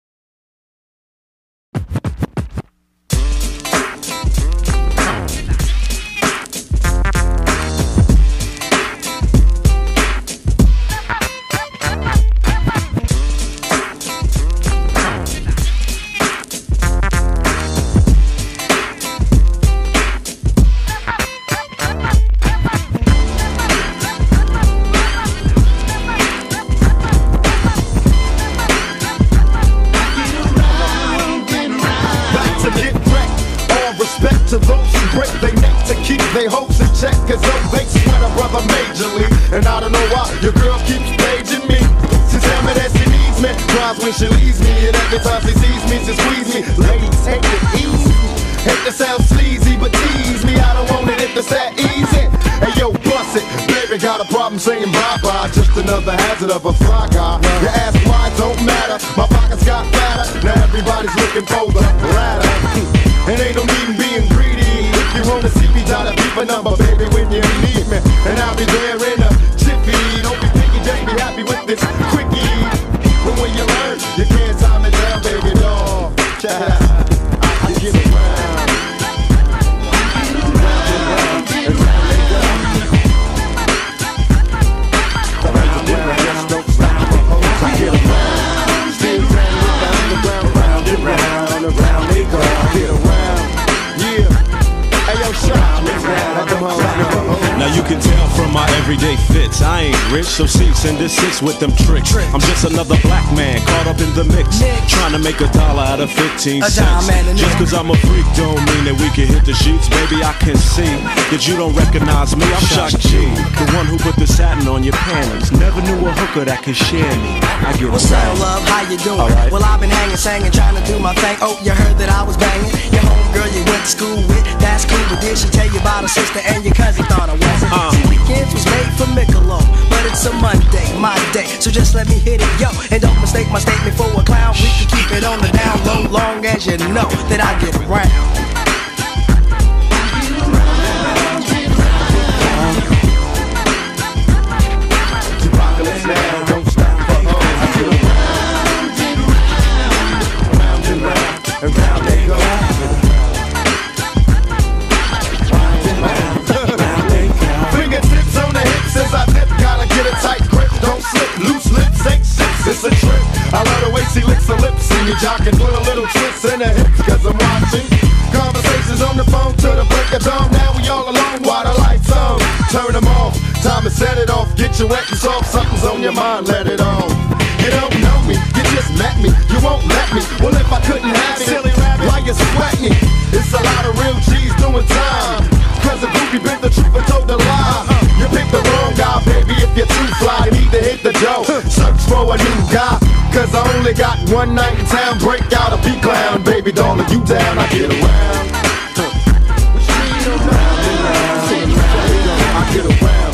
To those who break they neck to keep their hopes in check. Cause those they sweat a brother majorly. And I don't know why your girl keeps paging me. She tell me that she needs me, cries when she leaves me. And every time she sees me, she squeeze me. Ladies hate it easy, hate to sound sleazy, but tease me. I don't want it if it's that easy. Hey yo, bust it, baby got a problem saying bye-bye. Just another hazard of a fly guy. You ask why, don't matter, my pockets got fatter. Now everybody's looking for the ladder. And ain't no need in being greedy. If you wanna see me, dial a beeper number, baby, when you need me. And I'll be there in a jiffy. Don't be thinking, just be happy with this quickie. But when you learn, you can't time it down, baby, dog. I, I give it round. Round and round they go. Round and round, just don't stop the hoes. I get around. Still round and round, round and round, and round they go. I get around. Now you can tell from my everyday fits, I ain't rich, so cease and desist with them tricks. I'm just another black man caught up in the mix, trying to make a dollar out of fifteen cents. Just cause I'm a freak don't mean that we can hit the sheets. Baby, I can see that you don't recognize me. I'm Shock G, the one who put the satin on your panties. Never knew a hooker that could share me. I get What's up, love? How you doing? Right. Well, I've been hanging, singing, trying to do my thing. Oh, you heard that I was banging your homegirl you went to school with. That's cool, but did she tell you about her sister and your cousin? Thought I wasn't. Uh. See, weekends was made for Michelob, but it's a Monday, my day. So just let me hit it, yo, and don't mistake my statement for a clown. We can keep it on the down low, long as you know that I get around. Now, don't stop for hoes. I get around, and round, and round they go. Fingertips on the hips as I dip, gotta get a tight grip. Don't slip, loose lips ain't six. I can put a little twist in the hips, cause I'm watching conversations on the phone till the break of dawn. Now we all alone while the lights on. Turn them off, time to set it off. Get your wet and soft, something's on your mind, let it on. You don't know me, you just met me, you won't let me. Well, if I couldn't have it, silly rabbit, why you sweat me? It's a lot of real G's doing time. Cause a groupie bent the truth and told the lie. You picked the wrong guy, baby, if you're too fly. Need to hit the dough, search for a new guy. Cause I only got one night in town. Break out a P-clown, baby doll, are you down? I get around. I get around.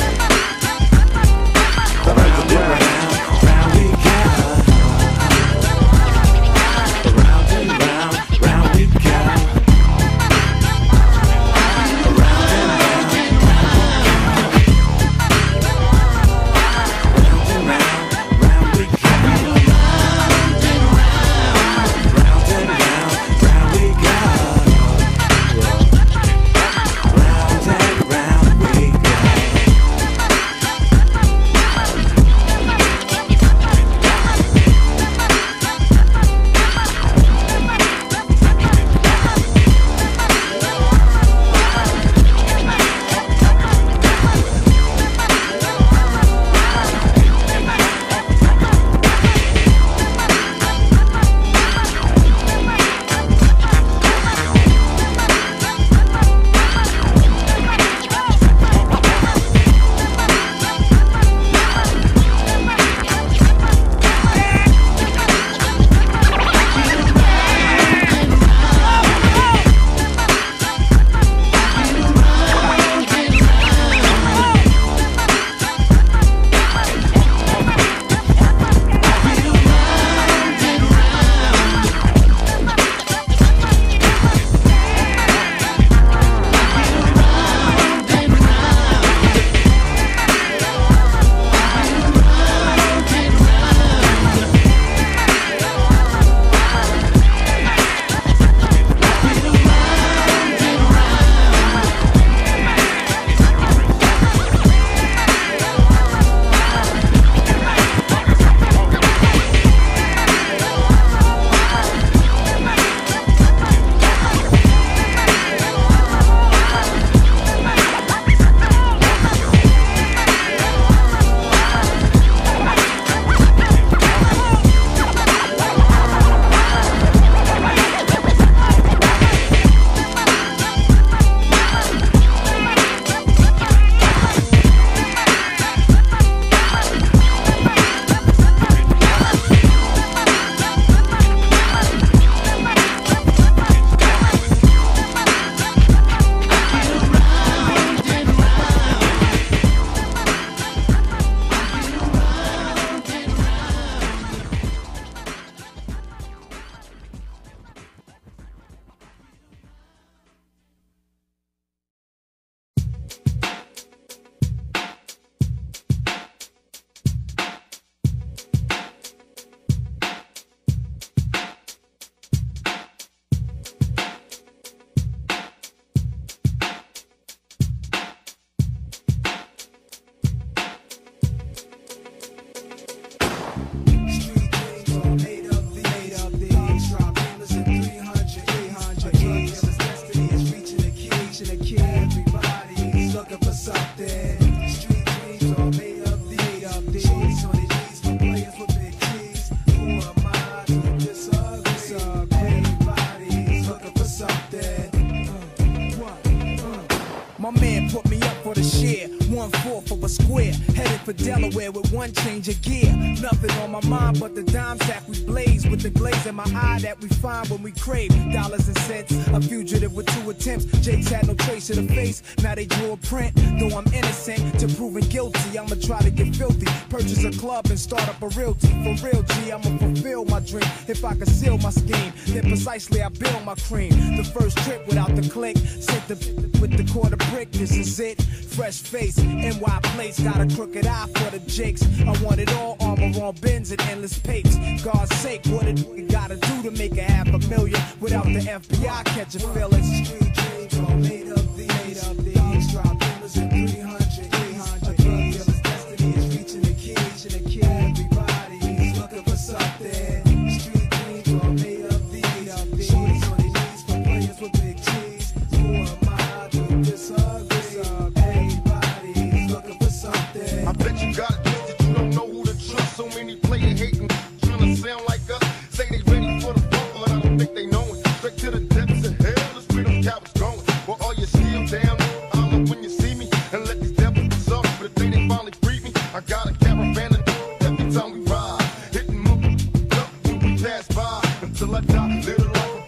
Delaware with one change of gear. Nothing on my mind but the dime sack we blaze with the glaze in my eye that we find when we crave dollars and cents. A fugitive with two attempts. Jake's had no trace of the face. Now they drew a print. Though I'm innocent to proving guilty, I'ma try to get filthy. Purchase a club and start up a realty. For real G, I'ma fulfill my dream. If I conceal my scheme, then precisely I build my cream. The first trip without the click, sit the with the quarter brick. This is it. Fresh face, N Y place, got a crooked eye for the jakes. I want it all, armor on bins and endless papes. God's sake, what it we gotta do to make a half a million without the F B I catching feelings? Street dreams all made of these, made of these. Drop rumors at three hundred, eight hundred. Drug dealer's destiny is reaching the key, reaching the key. Everybody's looking for something. Street dreams all made of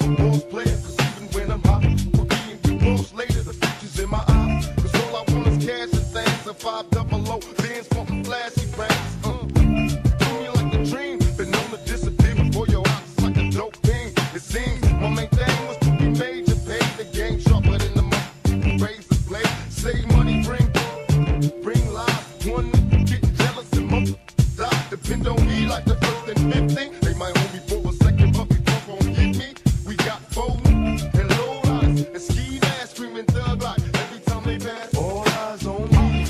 a boss player, cause even when I'm hot, we're being too close later, the future's in my eyes. Cause all I want is cash and things, a five double O, bands wanting flashy bangs. Uh, do me like a dream, been known to disappear before your eyes, it's like a dope thing. It seems my main thing was to be major, pay the game sharper than the money, raise the blade, save money, bring, bring life. One getting jealous and most die, depend on me like the first and fifteenth. They might hold me for a second, but before gon' get me, we got four and low riders and ski masks screaming thug like every time they pass. All eyes on me.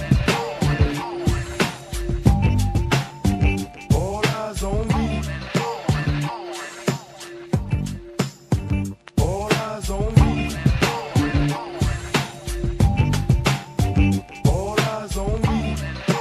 All eyes on me. All eyes on me. All eyes on me.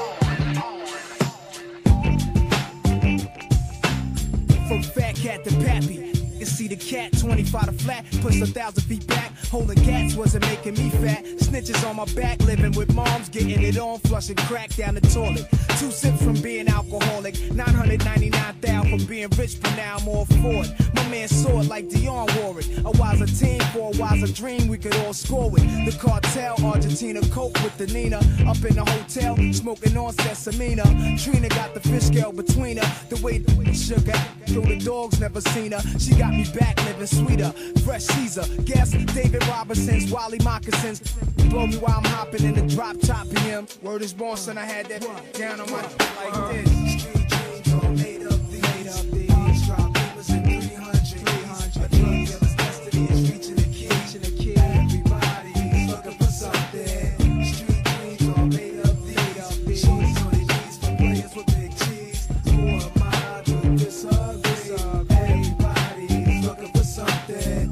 From fat cat to pappy. You see the cat, twenty-five to flat, push a thousand feet back. Holding cats wasn't making me fat. Snitches on my back, living with moms, getting it on, flushing crack down the toilet. Two sips from being alcoholic, nine hundred ninety-nine thousand from being rich, but now I'm all for it. My man saw it like Dionne wore it. A wiser team for a wiser dream, we could all score with. The cartel, Argentina, coke with the Nina. Up in the hotel, smoking on Sesamina. Trina got the fish scale between her. The way the sugar, though the dogs never seen her. She got me back living sweeter. Fresh Caesar, guess David Robinson's, Wally Moccasins. Blow me while I'm hopping in the drop top P M. Word is born, son, I had that down on my like this. Street dreams all made up these, made up these. Drop papers in three hundred, three hundred. Drug dealer's destiny is reaching the kid, reaching the kid. Everybody's looking for something. Street dreams all made up these, made up these. Shorties on their knees for players with big cheese. Who am I to disagree? Everybody's looking for something.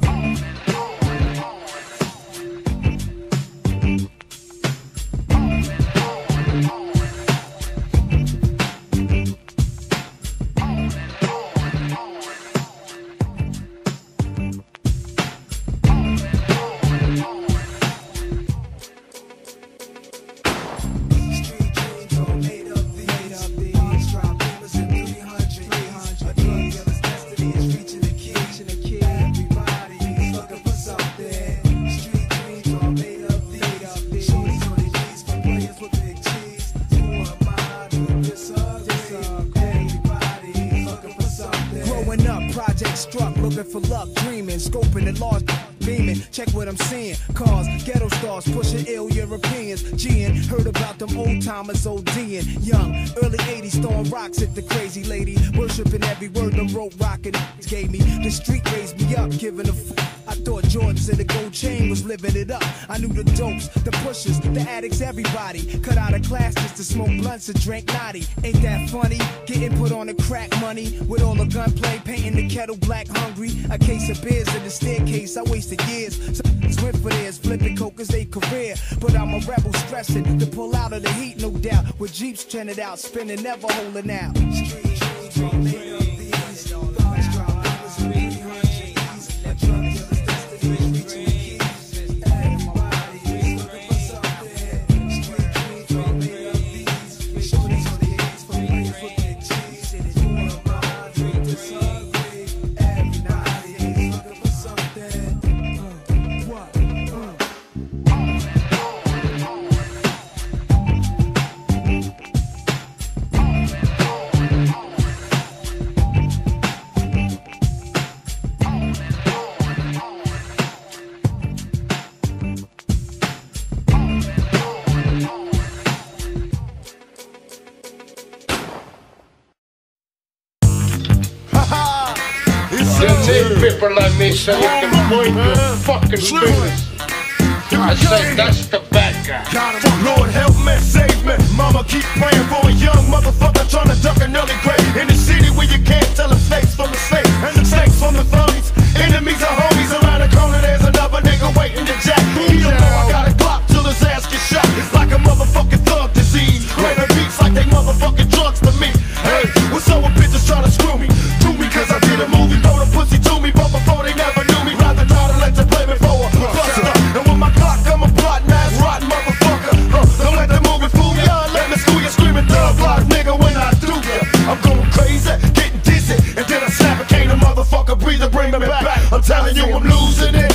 Struck, looking for luck, dreaming, scoping the large beaming. Check what I'm seeing. Cars, ghetto stars, pushing ill Europeans. G'ing, heard about them old timers ODing. Young, early eighties, throwing rocks at the crazy lady. Worshipping every word the rope rockin' gave me. The street raised me up, giving a f. I thought Jordans and the gold chain was living it up. I knew the dopes, the pushers, the addicts, everybody. Cut out of class just to smoke blunts and drink naughty. Ain't that funny? Getting put on the crack money. With all the gunplay, painting the kettle black hungry. A case of beers in the staircase, I wasted years. Some went for theirs, flipping coke as they career. But I'm a rebel stressing to pull out of the heat, no doubt. With Jeeps trending out, spinning, never holding out. Street dreams all made up these. Thoughts drop, it was three hundred. That drug dealer's destiny is reaching the keys. Everybody's looking for something. Street dreams all made up these. Shorties on their knees for players with big cheese. Who am I to disagree? Everybody's looking for something. Uh, what? Uh. You need people like me so you can mind your fucking business. I say that's the bad guy. Lord help me, save me. Mama keep praying for a young motherfucker trying to duck an early grave. In the city where you can't tell the snakes from the snakes and the snakes from the phonies. Enemies are homies around the corner. There's another nigga waiting to jack. He don't know I got a Glock till his ass gets shot. It's like a motherfucking thug disease. Craving beats like they motherfucking drugs to me. Hey, what's up with bitches trying to screw me? Do me cause I did a movie. Throw the pussy to me, but before they never knew me. Rather try to let you play me for a buster. And with my Glock, I'm a plotting ass rotten motherfucker. Uh, don't let that movie fool me. Uh, let me school you screaming thug life, nigga, when I do ya. I'm going crazy, getting dizzy, and then I snap a cane, a motherfucker breather, bring me back. telling you I'm losing it.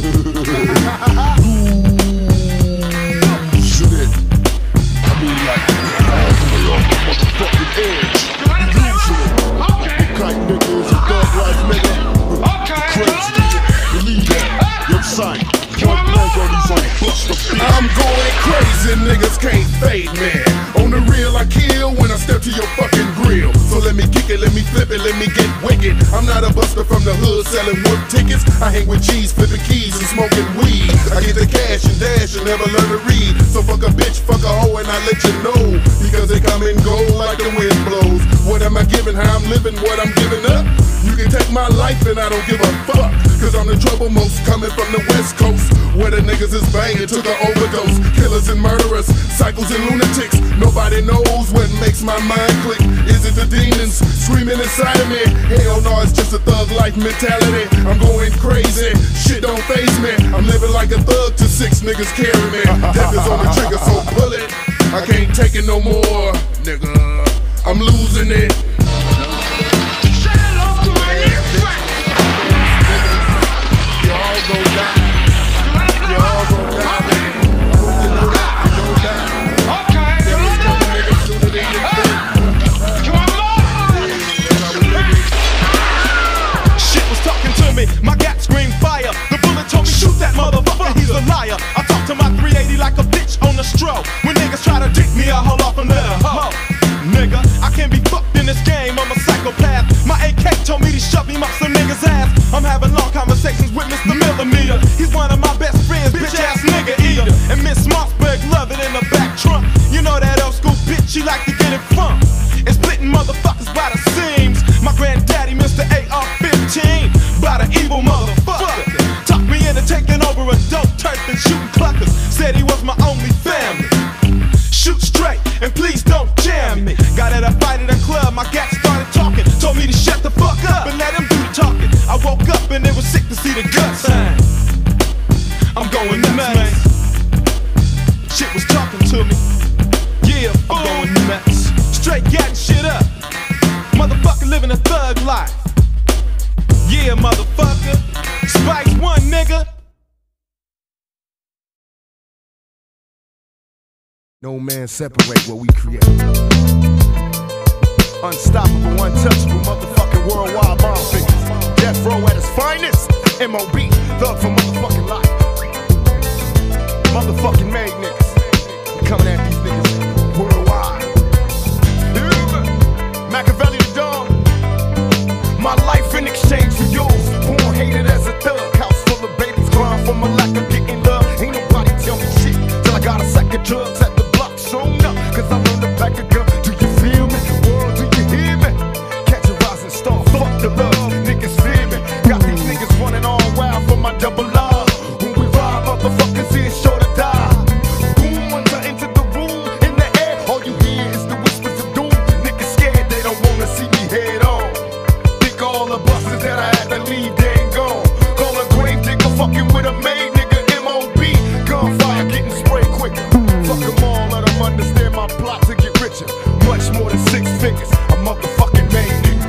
Losing it. I mean, like, all the way off the motherfucking edge. Losing it. Kite nigga is a thug life nigga. Crazy nigga. Believe that. Your sight. One leg on these old buster feet. I'm going crazy, niggas can't fade me. On the real, I kill when I step to your fucking grill. So let me kick it, let me flip it, let me get wicked. I'm not a buster from the hood selling work tickets. I hang with G's, flipping keys and smoking weed. I get the cash and dash and never learn to read. So fuck a bitch, fuck a hoe, and I let you know. Because they come and go like the wind blows. What am I giving, how I'm living, what I'm giving up? You can take my life and I don't give a fuck. Cause I'm the trouble most coming from the west coast. Where the niggas is banging to the overdose. Killers and murderers, cycles and lunatics. Nobody knows what makes my mind click. Is it the demons screaming inside of me? Hell no, it's just a thug life mentality. I'm going crazy, shit don't faze me. I'm living like a thug till six niggas carry me. Death is on the trigger, so pull it. I can't take it no more, nigga. I'm losing it. Y'all go down. Y'all go down. You know that. You know that. Okay. There is no nigga sooner than you think. Shit was talking to me, my gap screamed fire. The bullet told me shoot that motherfucker, he's a liar. I talk to my three eighty like a bitch on the stroke. When niggas try to dick me, I hold off and let her hoe. Nigga, I can't be fucked in this game, I'm a psychopath. My A K told me to shove him up some niggas' ass. I'm having long conversations with Mister Millimeter. He's one of my best friends, bitch ass nigga eater. And Miss Mossberg love it in the back trunk. You know that old school bitch, she like to get it from. And splitting motherfuckers by the seams. My granddaddy, Mister A R fifteen, by the evil motherfucker. Talked me into taking over a dope turf and shooting cluckers. Said he was my only family. Shoot straight and please don't jam me. Got at a fight at a club, my gat started talking. Told me to shut the fuck up and let him do the talking. I woke up and it was sick to see the guts. I'm going nuts, man. Shit was talking to me. Yeah, I'm going nuts. Straight gatting shit up. Motherfucker living a thug life. Yeah, motherfucker. Spice one, nigga. No man separate what we create. Unstoppable, untouchable, motherfucking worldwide bomb figures. Death row at its finest. M O B, thug for motherfucking life. Motherfucking made niggas. We coming at these niggas worldwide. Machiavelli the dog. My life in exchange for yours. Born hated as a thug. House full of babies crying from a lack of getting love. Ain't nobody tell me shit till I got a sack of drugs at the block shown up. Cause I learned to back a gun. Do you feel me? World, do you hear me? Catch a rising star. Fuck the love. Niggas fear me. Got these niggas running all wild for my double R. When we ride, motherfuckers here sure to die. Boom, once I enter the room, in the air, all you hear is the whispers of doom. Niggas scared, they don't wanna see me head on. Think all the buses that I had to leave, they ain't gone. Call a grave digger, fucking with a maid nigga, M O B. Gunfire getting sprayed quicker. Fuck them all, let them understand my plot to get richer. Much more than six figures, a motherfucking maid nigga.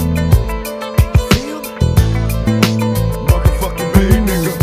Motherfucking maid nigga.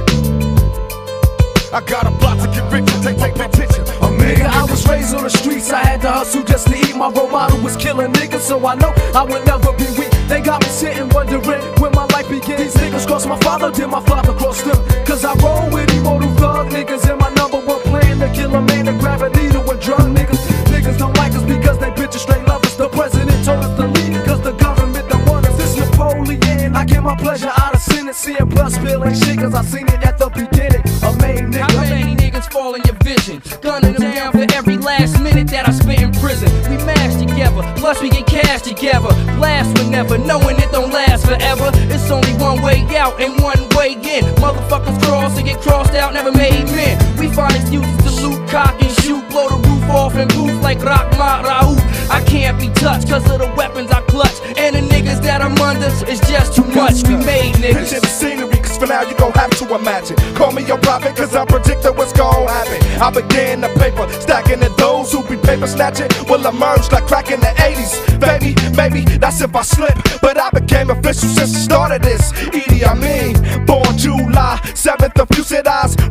I got a plot to get richer, take, take that picture. A maid Nigga, I nigga. was raised on the streets, I had to hustle just to eat. My role model was killing niggas, so I know I would never be weak. They got me sitting wondering when my life began. These niggas crossed my father, did my father cross them? Cause I roll with immortal thug niggas, and my number one plan to kill a man to grab a needle and drug niggas. Niggas don't like us because they bitches straight love us. The president told us to leave cause the government don't want us. This Napoleon, I get my pleasure out of sin and seeing blood spilling shit, cause I seen it at the beginning. A main nigga. How many niggas fall in your vision? Gunning them down for every last minute that I spent in prison. We mash together, plus we get cash together. Blast whenever, knowing it don't last forever. It's only one way out and one way in. Motherfuckers cross and get crossed out, never made men. We find excuses to loot, cock and shoot, blow the roof off and booth like Rahmat Raouf. I can't be touched cause of the weapons I clutch. And the niggas that I'm under is just too much. We made niggas. Picture the scenery, cause for now you gon' have to imagine. Call me your prophet, cause I predicted what's gon' happen. I began the paper, stacking the those who be paper snatching will emerge like crack in the eighties. Baby, maybe that's if I slip, but I became official since the start of this. Edie, I mean,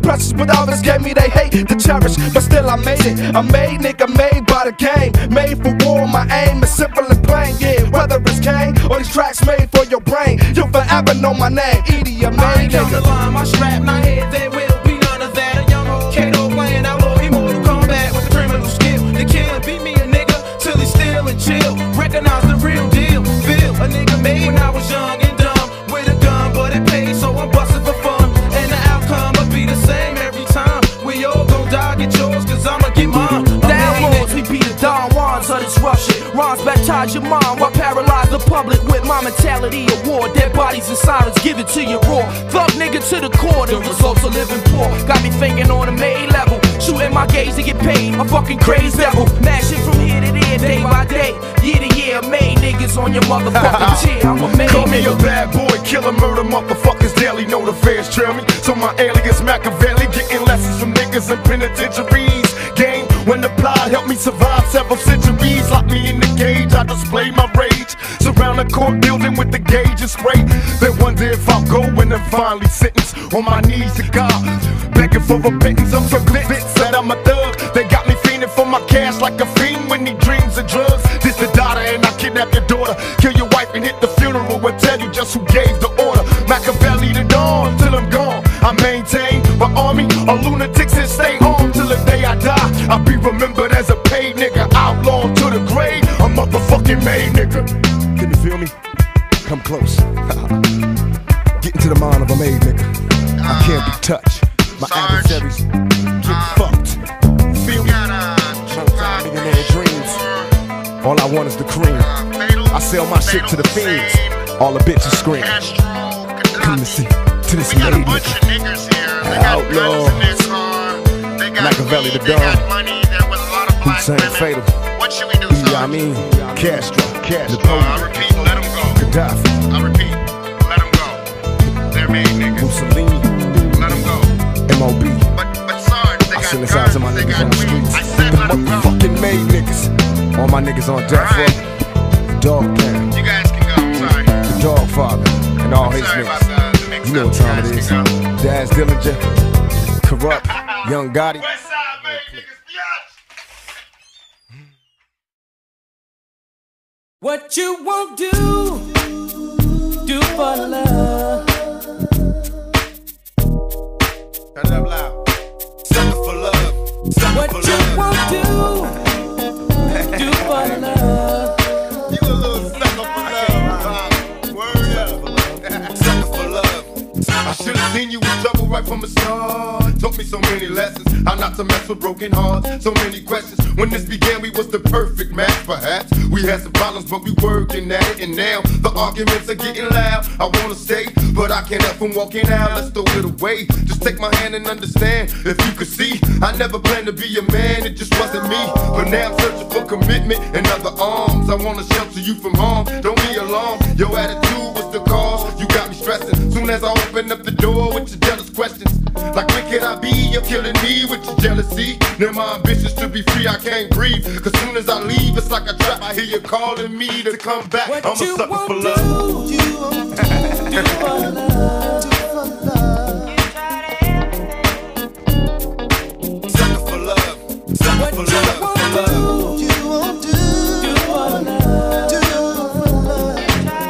precious, but others gave me they hate to cherish. But still I made it. I made nigga, made by the game. Made for war, my aim is simple and plain. Yeah, whether it's Kane or these tracks made for your brain, you'll forever know my name. Edie, a main nigga. The line, my strap, my head, there will be none of that. A young old Kato playing outlaw, immortal combat with the criminal skill. The killer beat me a nigga till he still and chill. Recognize the real deal. Feel a nigga made when I was young and dumb with a gun, but it paid, so I'm busting for fun. And the outcome will be the same every time. We all gon' die, get yours, cause I'ma get mine. Downloads, we be the Don Juans of this rough shit. Rhymes baptize your mind while paralyze the public with my mentality of war. Dead bodies and sirens give it to you raw. Thug nigga to the core, the results of living poor. Got me thinking on a main level. Shooting my gauge to get paid, a fucking crazy devil. Mashing from here to there, day by day, year to year. Made niggas on your motherfucking chair. I'm a main Call me nigga. a bad boy, killer, murder, motherfuckers daily. Know the feds trail me, so my alias Machiavelli. Getting lessons from niggas in penitentiaries. Game when the plot helped me survive several centuries. Lock me in the cage, I display my rage. Surround the court building with the gauge and spray. They wonder if I'll go when I'm finally sentenced. On my knees to God, begging for repentance. I'm convinced that I'm a thug. They got me fiending for my cash like a fiend when he dreams of drugs. This the daughter and I kidnap your daughter. Kill your wife and hit the funeral. We'll tell you just who gave the order. Machiavelli the dawn till I'm gone. I maintain my army of lunatics and stay home till the day I die. I'll be remembered as a paid nigga, outlaw to the grave. A motherfucking made nigga. Can you feel me? Come close. Get into the mind of a made nigga. I can't be touched. My adversaries get fucked. Feel me? Millionaire dreams. All I want is the cream. I sell my shit to the fiends. All the bitches scream. Come listen to this made nigga. Outlaws. Machiavelli the Don. Hussein Fatal. Idi Amin. Castro. Napoleon. Gaddafi. Mussolini. M O B. I send this out to my niggas on the streets. The motherfucking made niggas. All my niggas on death row. Dog Pound. You guys can go, sorry. The Dog Father and all his niggas. You know what time it is. Daz Dillinger. Corrupt. Young Gotti. What you won't do, do for love. Turn it up loud. Sucker for love. Sucker What for you love. won't do, do for love. You a little sucker for love. Word up. Sucker for love. I should've seen you in trouble right from the start. Taught me so many lessons, how not to mess with broken hearts. So many questions. When this began, we was the perfect match, perhaps. We had some problems, but we working at it. And now the arguments are getting loud. I wanna stay, but I can't help from walking out. Let's throw it away. Just take my hand and understand. If you could see, I never planned to be a man. It just wasn't me. But now I'm searching for commitment and other arms. I wanna shelter you from harm. Don't be alarmed. Your attitude was the cause. You got me stressing. Soon as I open up the door with your jealous questions, like when can I be? You're killing me with your jealousy. Now my ambitions to be free, I can't breathe. Cause soon as I leave, it's like a trap. I hear you calling me to come back. What I'm a you sucker won't for love. do, you won't do, do for love. Sucker for love. Sucker for love. For love. You won't do, do for love. Do for love.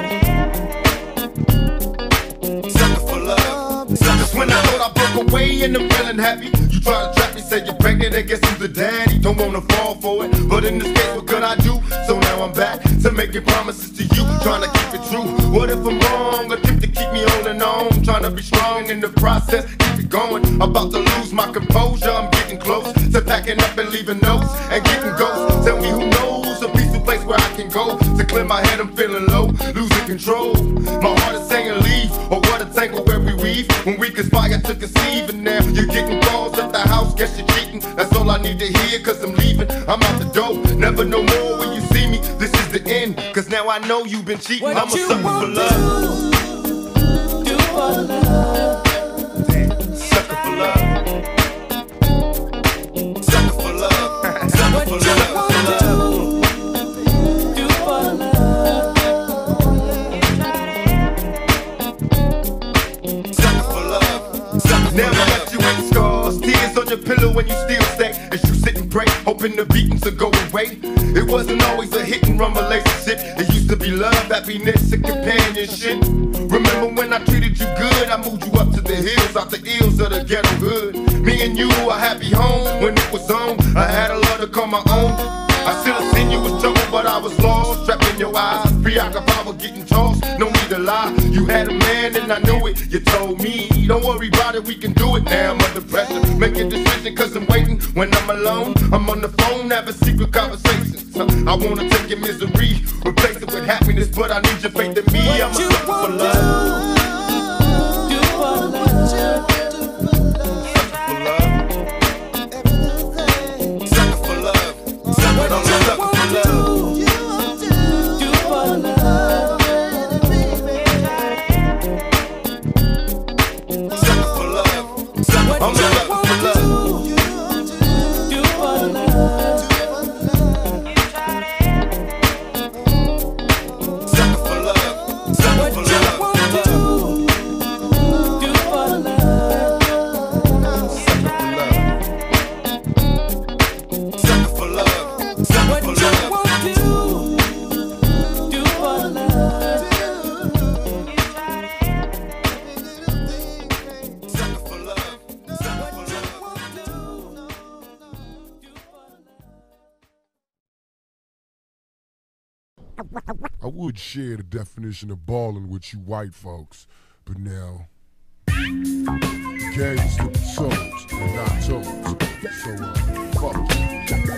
Sucker for love. Just when I thought I broke away and I'm feeling happy, you try to trap me, say you're pregnant and guess who's the daddy? Don't wanna fall for it, but in this case, what could I do? So now I'm back to making promises to you, trying to keep it true. What if I'm wrong? A tip to keep me on and on, trying to be strong in the process, keep it going. About to lose my composure, I'm getting close to packing up and leaving notes and getting ghosts. Tell me who knows a peaceful place where I can go to clear my head. I'm feeling low, losing control. My heart is saying leave, or what a tangle where we weave when we conspire to conceive. And now you're getting calls at the house, guess you're cheating. That's all I need to hear, cause I'm leaving. I'm out the door, never no more when you see me. This is the end, cause now I know you've been cheating. What I'm a you sucker for won't love. do, do for love. Sucker for love. Sucker for love. Sucker What for you love. won't do, do for love. Sucker for love. Sucker for love. Now I left you in scar. on your pillow when you still stay. As you sit and pray, hoping the beatings will go away. It wasn't always a hit and run relationship. It used to be love, happiness, and companionship. Remember when I treated you good? I moved you up to the hills, out the ills of the ghetto hood. Me and you, a happy home when it was on. I had a love to call my own. I should have seen you was trouble, but I was lost. Trapped in your eyes, preoccupied with getting tossed. No need to lie, you had a man and I knew it. You told me, don't worry about it, we can do it. Now I'm under pressure, make a decision cause I'm waiting. When I'm alone, I'm on the phone, having secret conversations. I wanna take your misery, replace it with happiness, but I need your faith in me. I'm a sucker for love. Do for love. I'm a sucker for love. Do for love. Sucker for love. I'm a sucker for love. Do for love. Sucker for love. Sucker for love. Do for love. Sucker for love. What you want to do for love. Sucker for love. Sucker for love. I would share the definition of ballin' with you white folks, but now games to the souls and not toes. So uh, fuck you.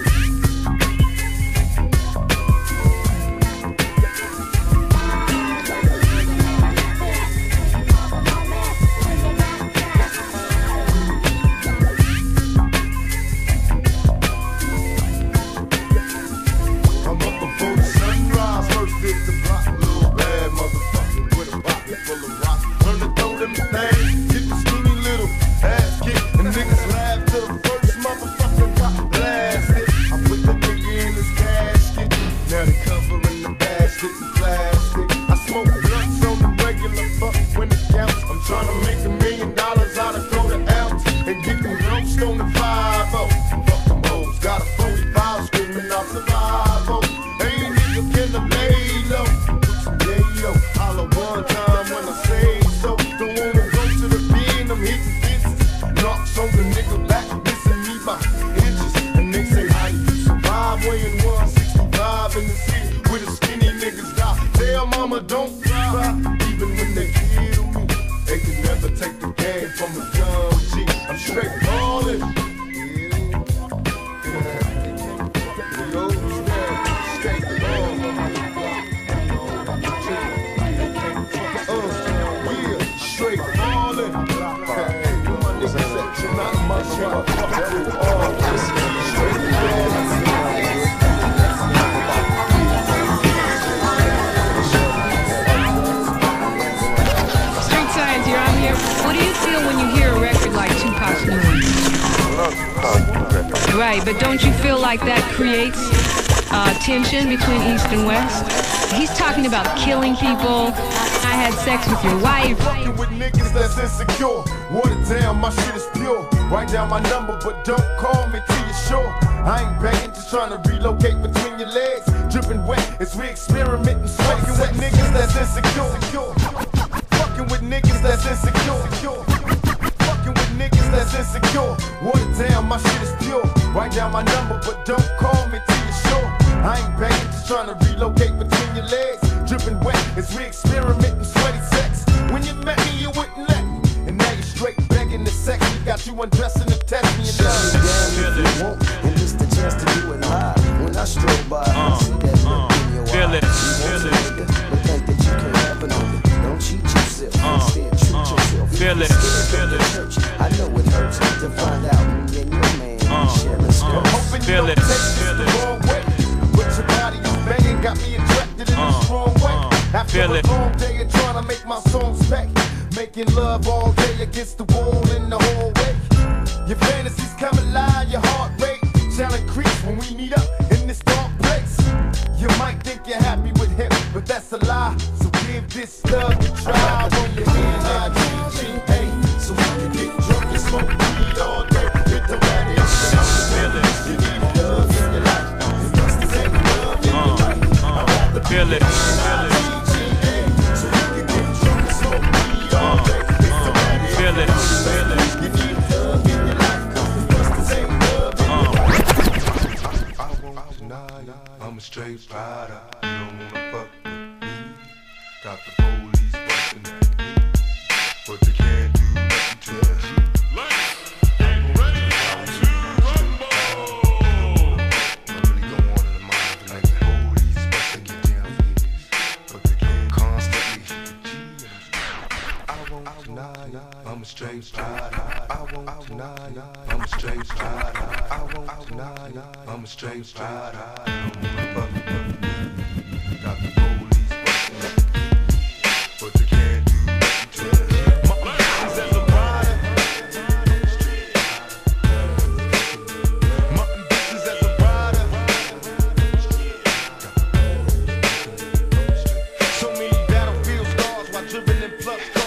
Right, but don't you feel like that creates uh, tension between East and West? He's talking about killing people. I had sex with your wife. Fucking with niggas that's insecure. Water down, my shit is pure. Write down my number, but don't call me till you're sure. I ain't begging, just trying to relocate between your legs. Dripping wet as we experiment and sweating with niggas that's insecure. Fucking with niggas that's insecure. Fucking with niggas that's insecure. Water down, my shit is pure. Write down my number, but don't call me till you're sure. I ain't begging, just trying to relocate between your legs. Dripping wet as we experiment and sweaty sex. When you met me, you wouldn't let me. And now you're straight begging the sex. We got you undressing to test me and love me. If you want, and just a chance to do it live. When I stroll by, I see that look in your eyes. Feel it, feel it. But think that you can have it on it. Don't cheat yourself, instead treat yourself. Feel it, feel it. I know it hurts to find out me and your man sharing skirts. Feel it, feel it. But your body is banging, got me attracted in a strong way. After a long day of trying to make my songs back, making love all day against the wall in the hallway. Your fantasies come alive, your heart rate shall increase when we meet up in this dark place. You might think you're happy with him, but that's a lie. So give this love a try. On your N I G G A, so we can get drunk and smoke weed all day. It don't I'm a straight strider. I won't deny it. I'm a straight strider. I won't deny it. I'm a straight strider. I don't wanna fuck with me. Got the police busting at the key, but you can't do nothing to it. My business as a rider. My business as a rider. So many battlefield scars while driven in plus cars.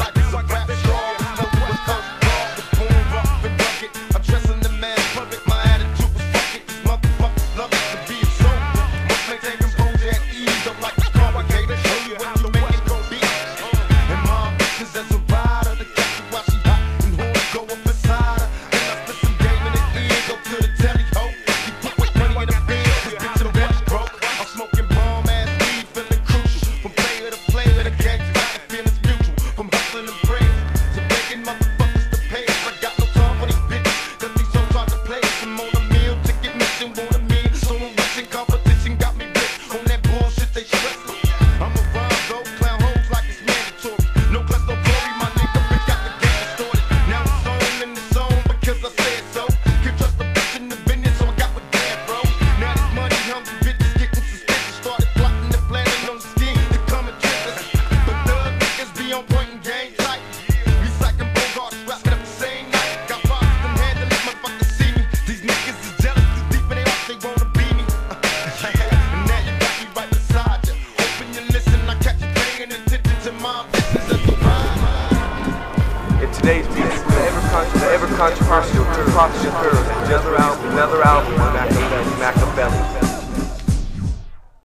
Today's beat, the ever, the ever controversial, controversial, another album, another album, Machiavelli.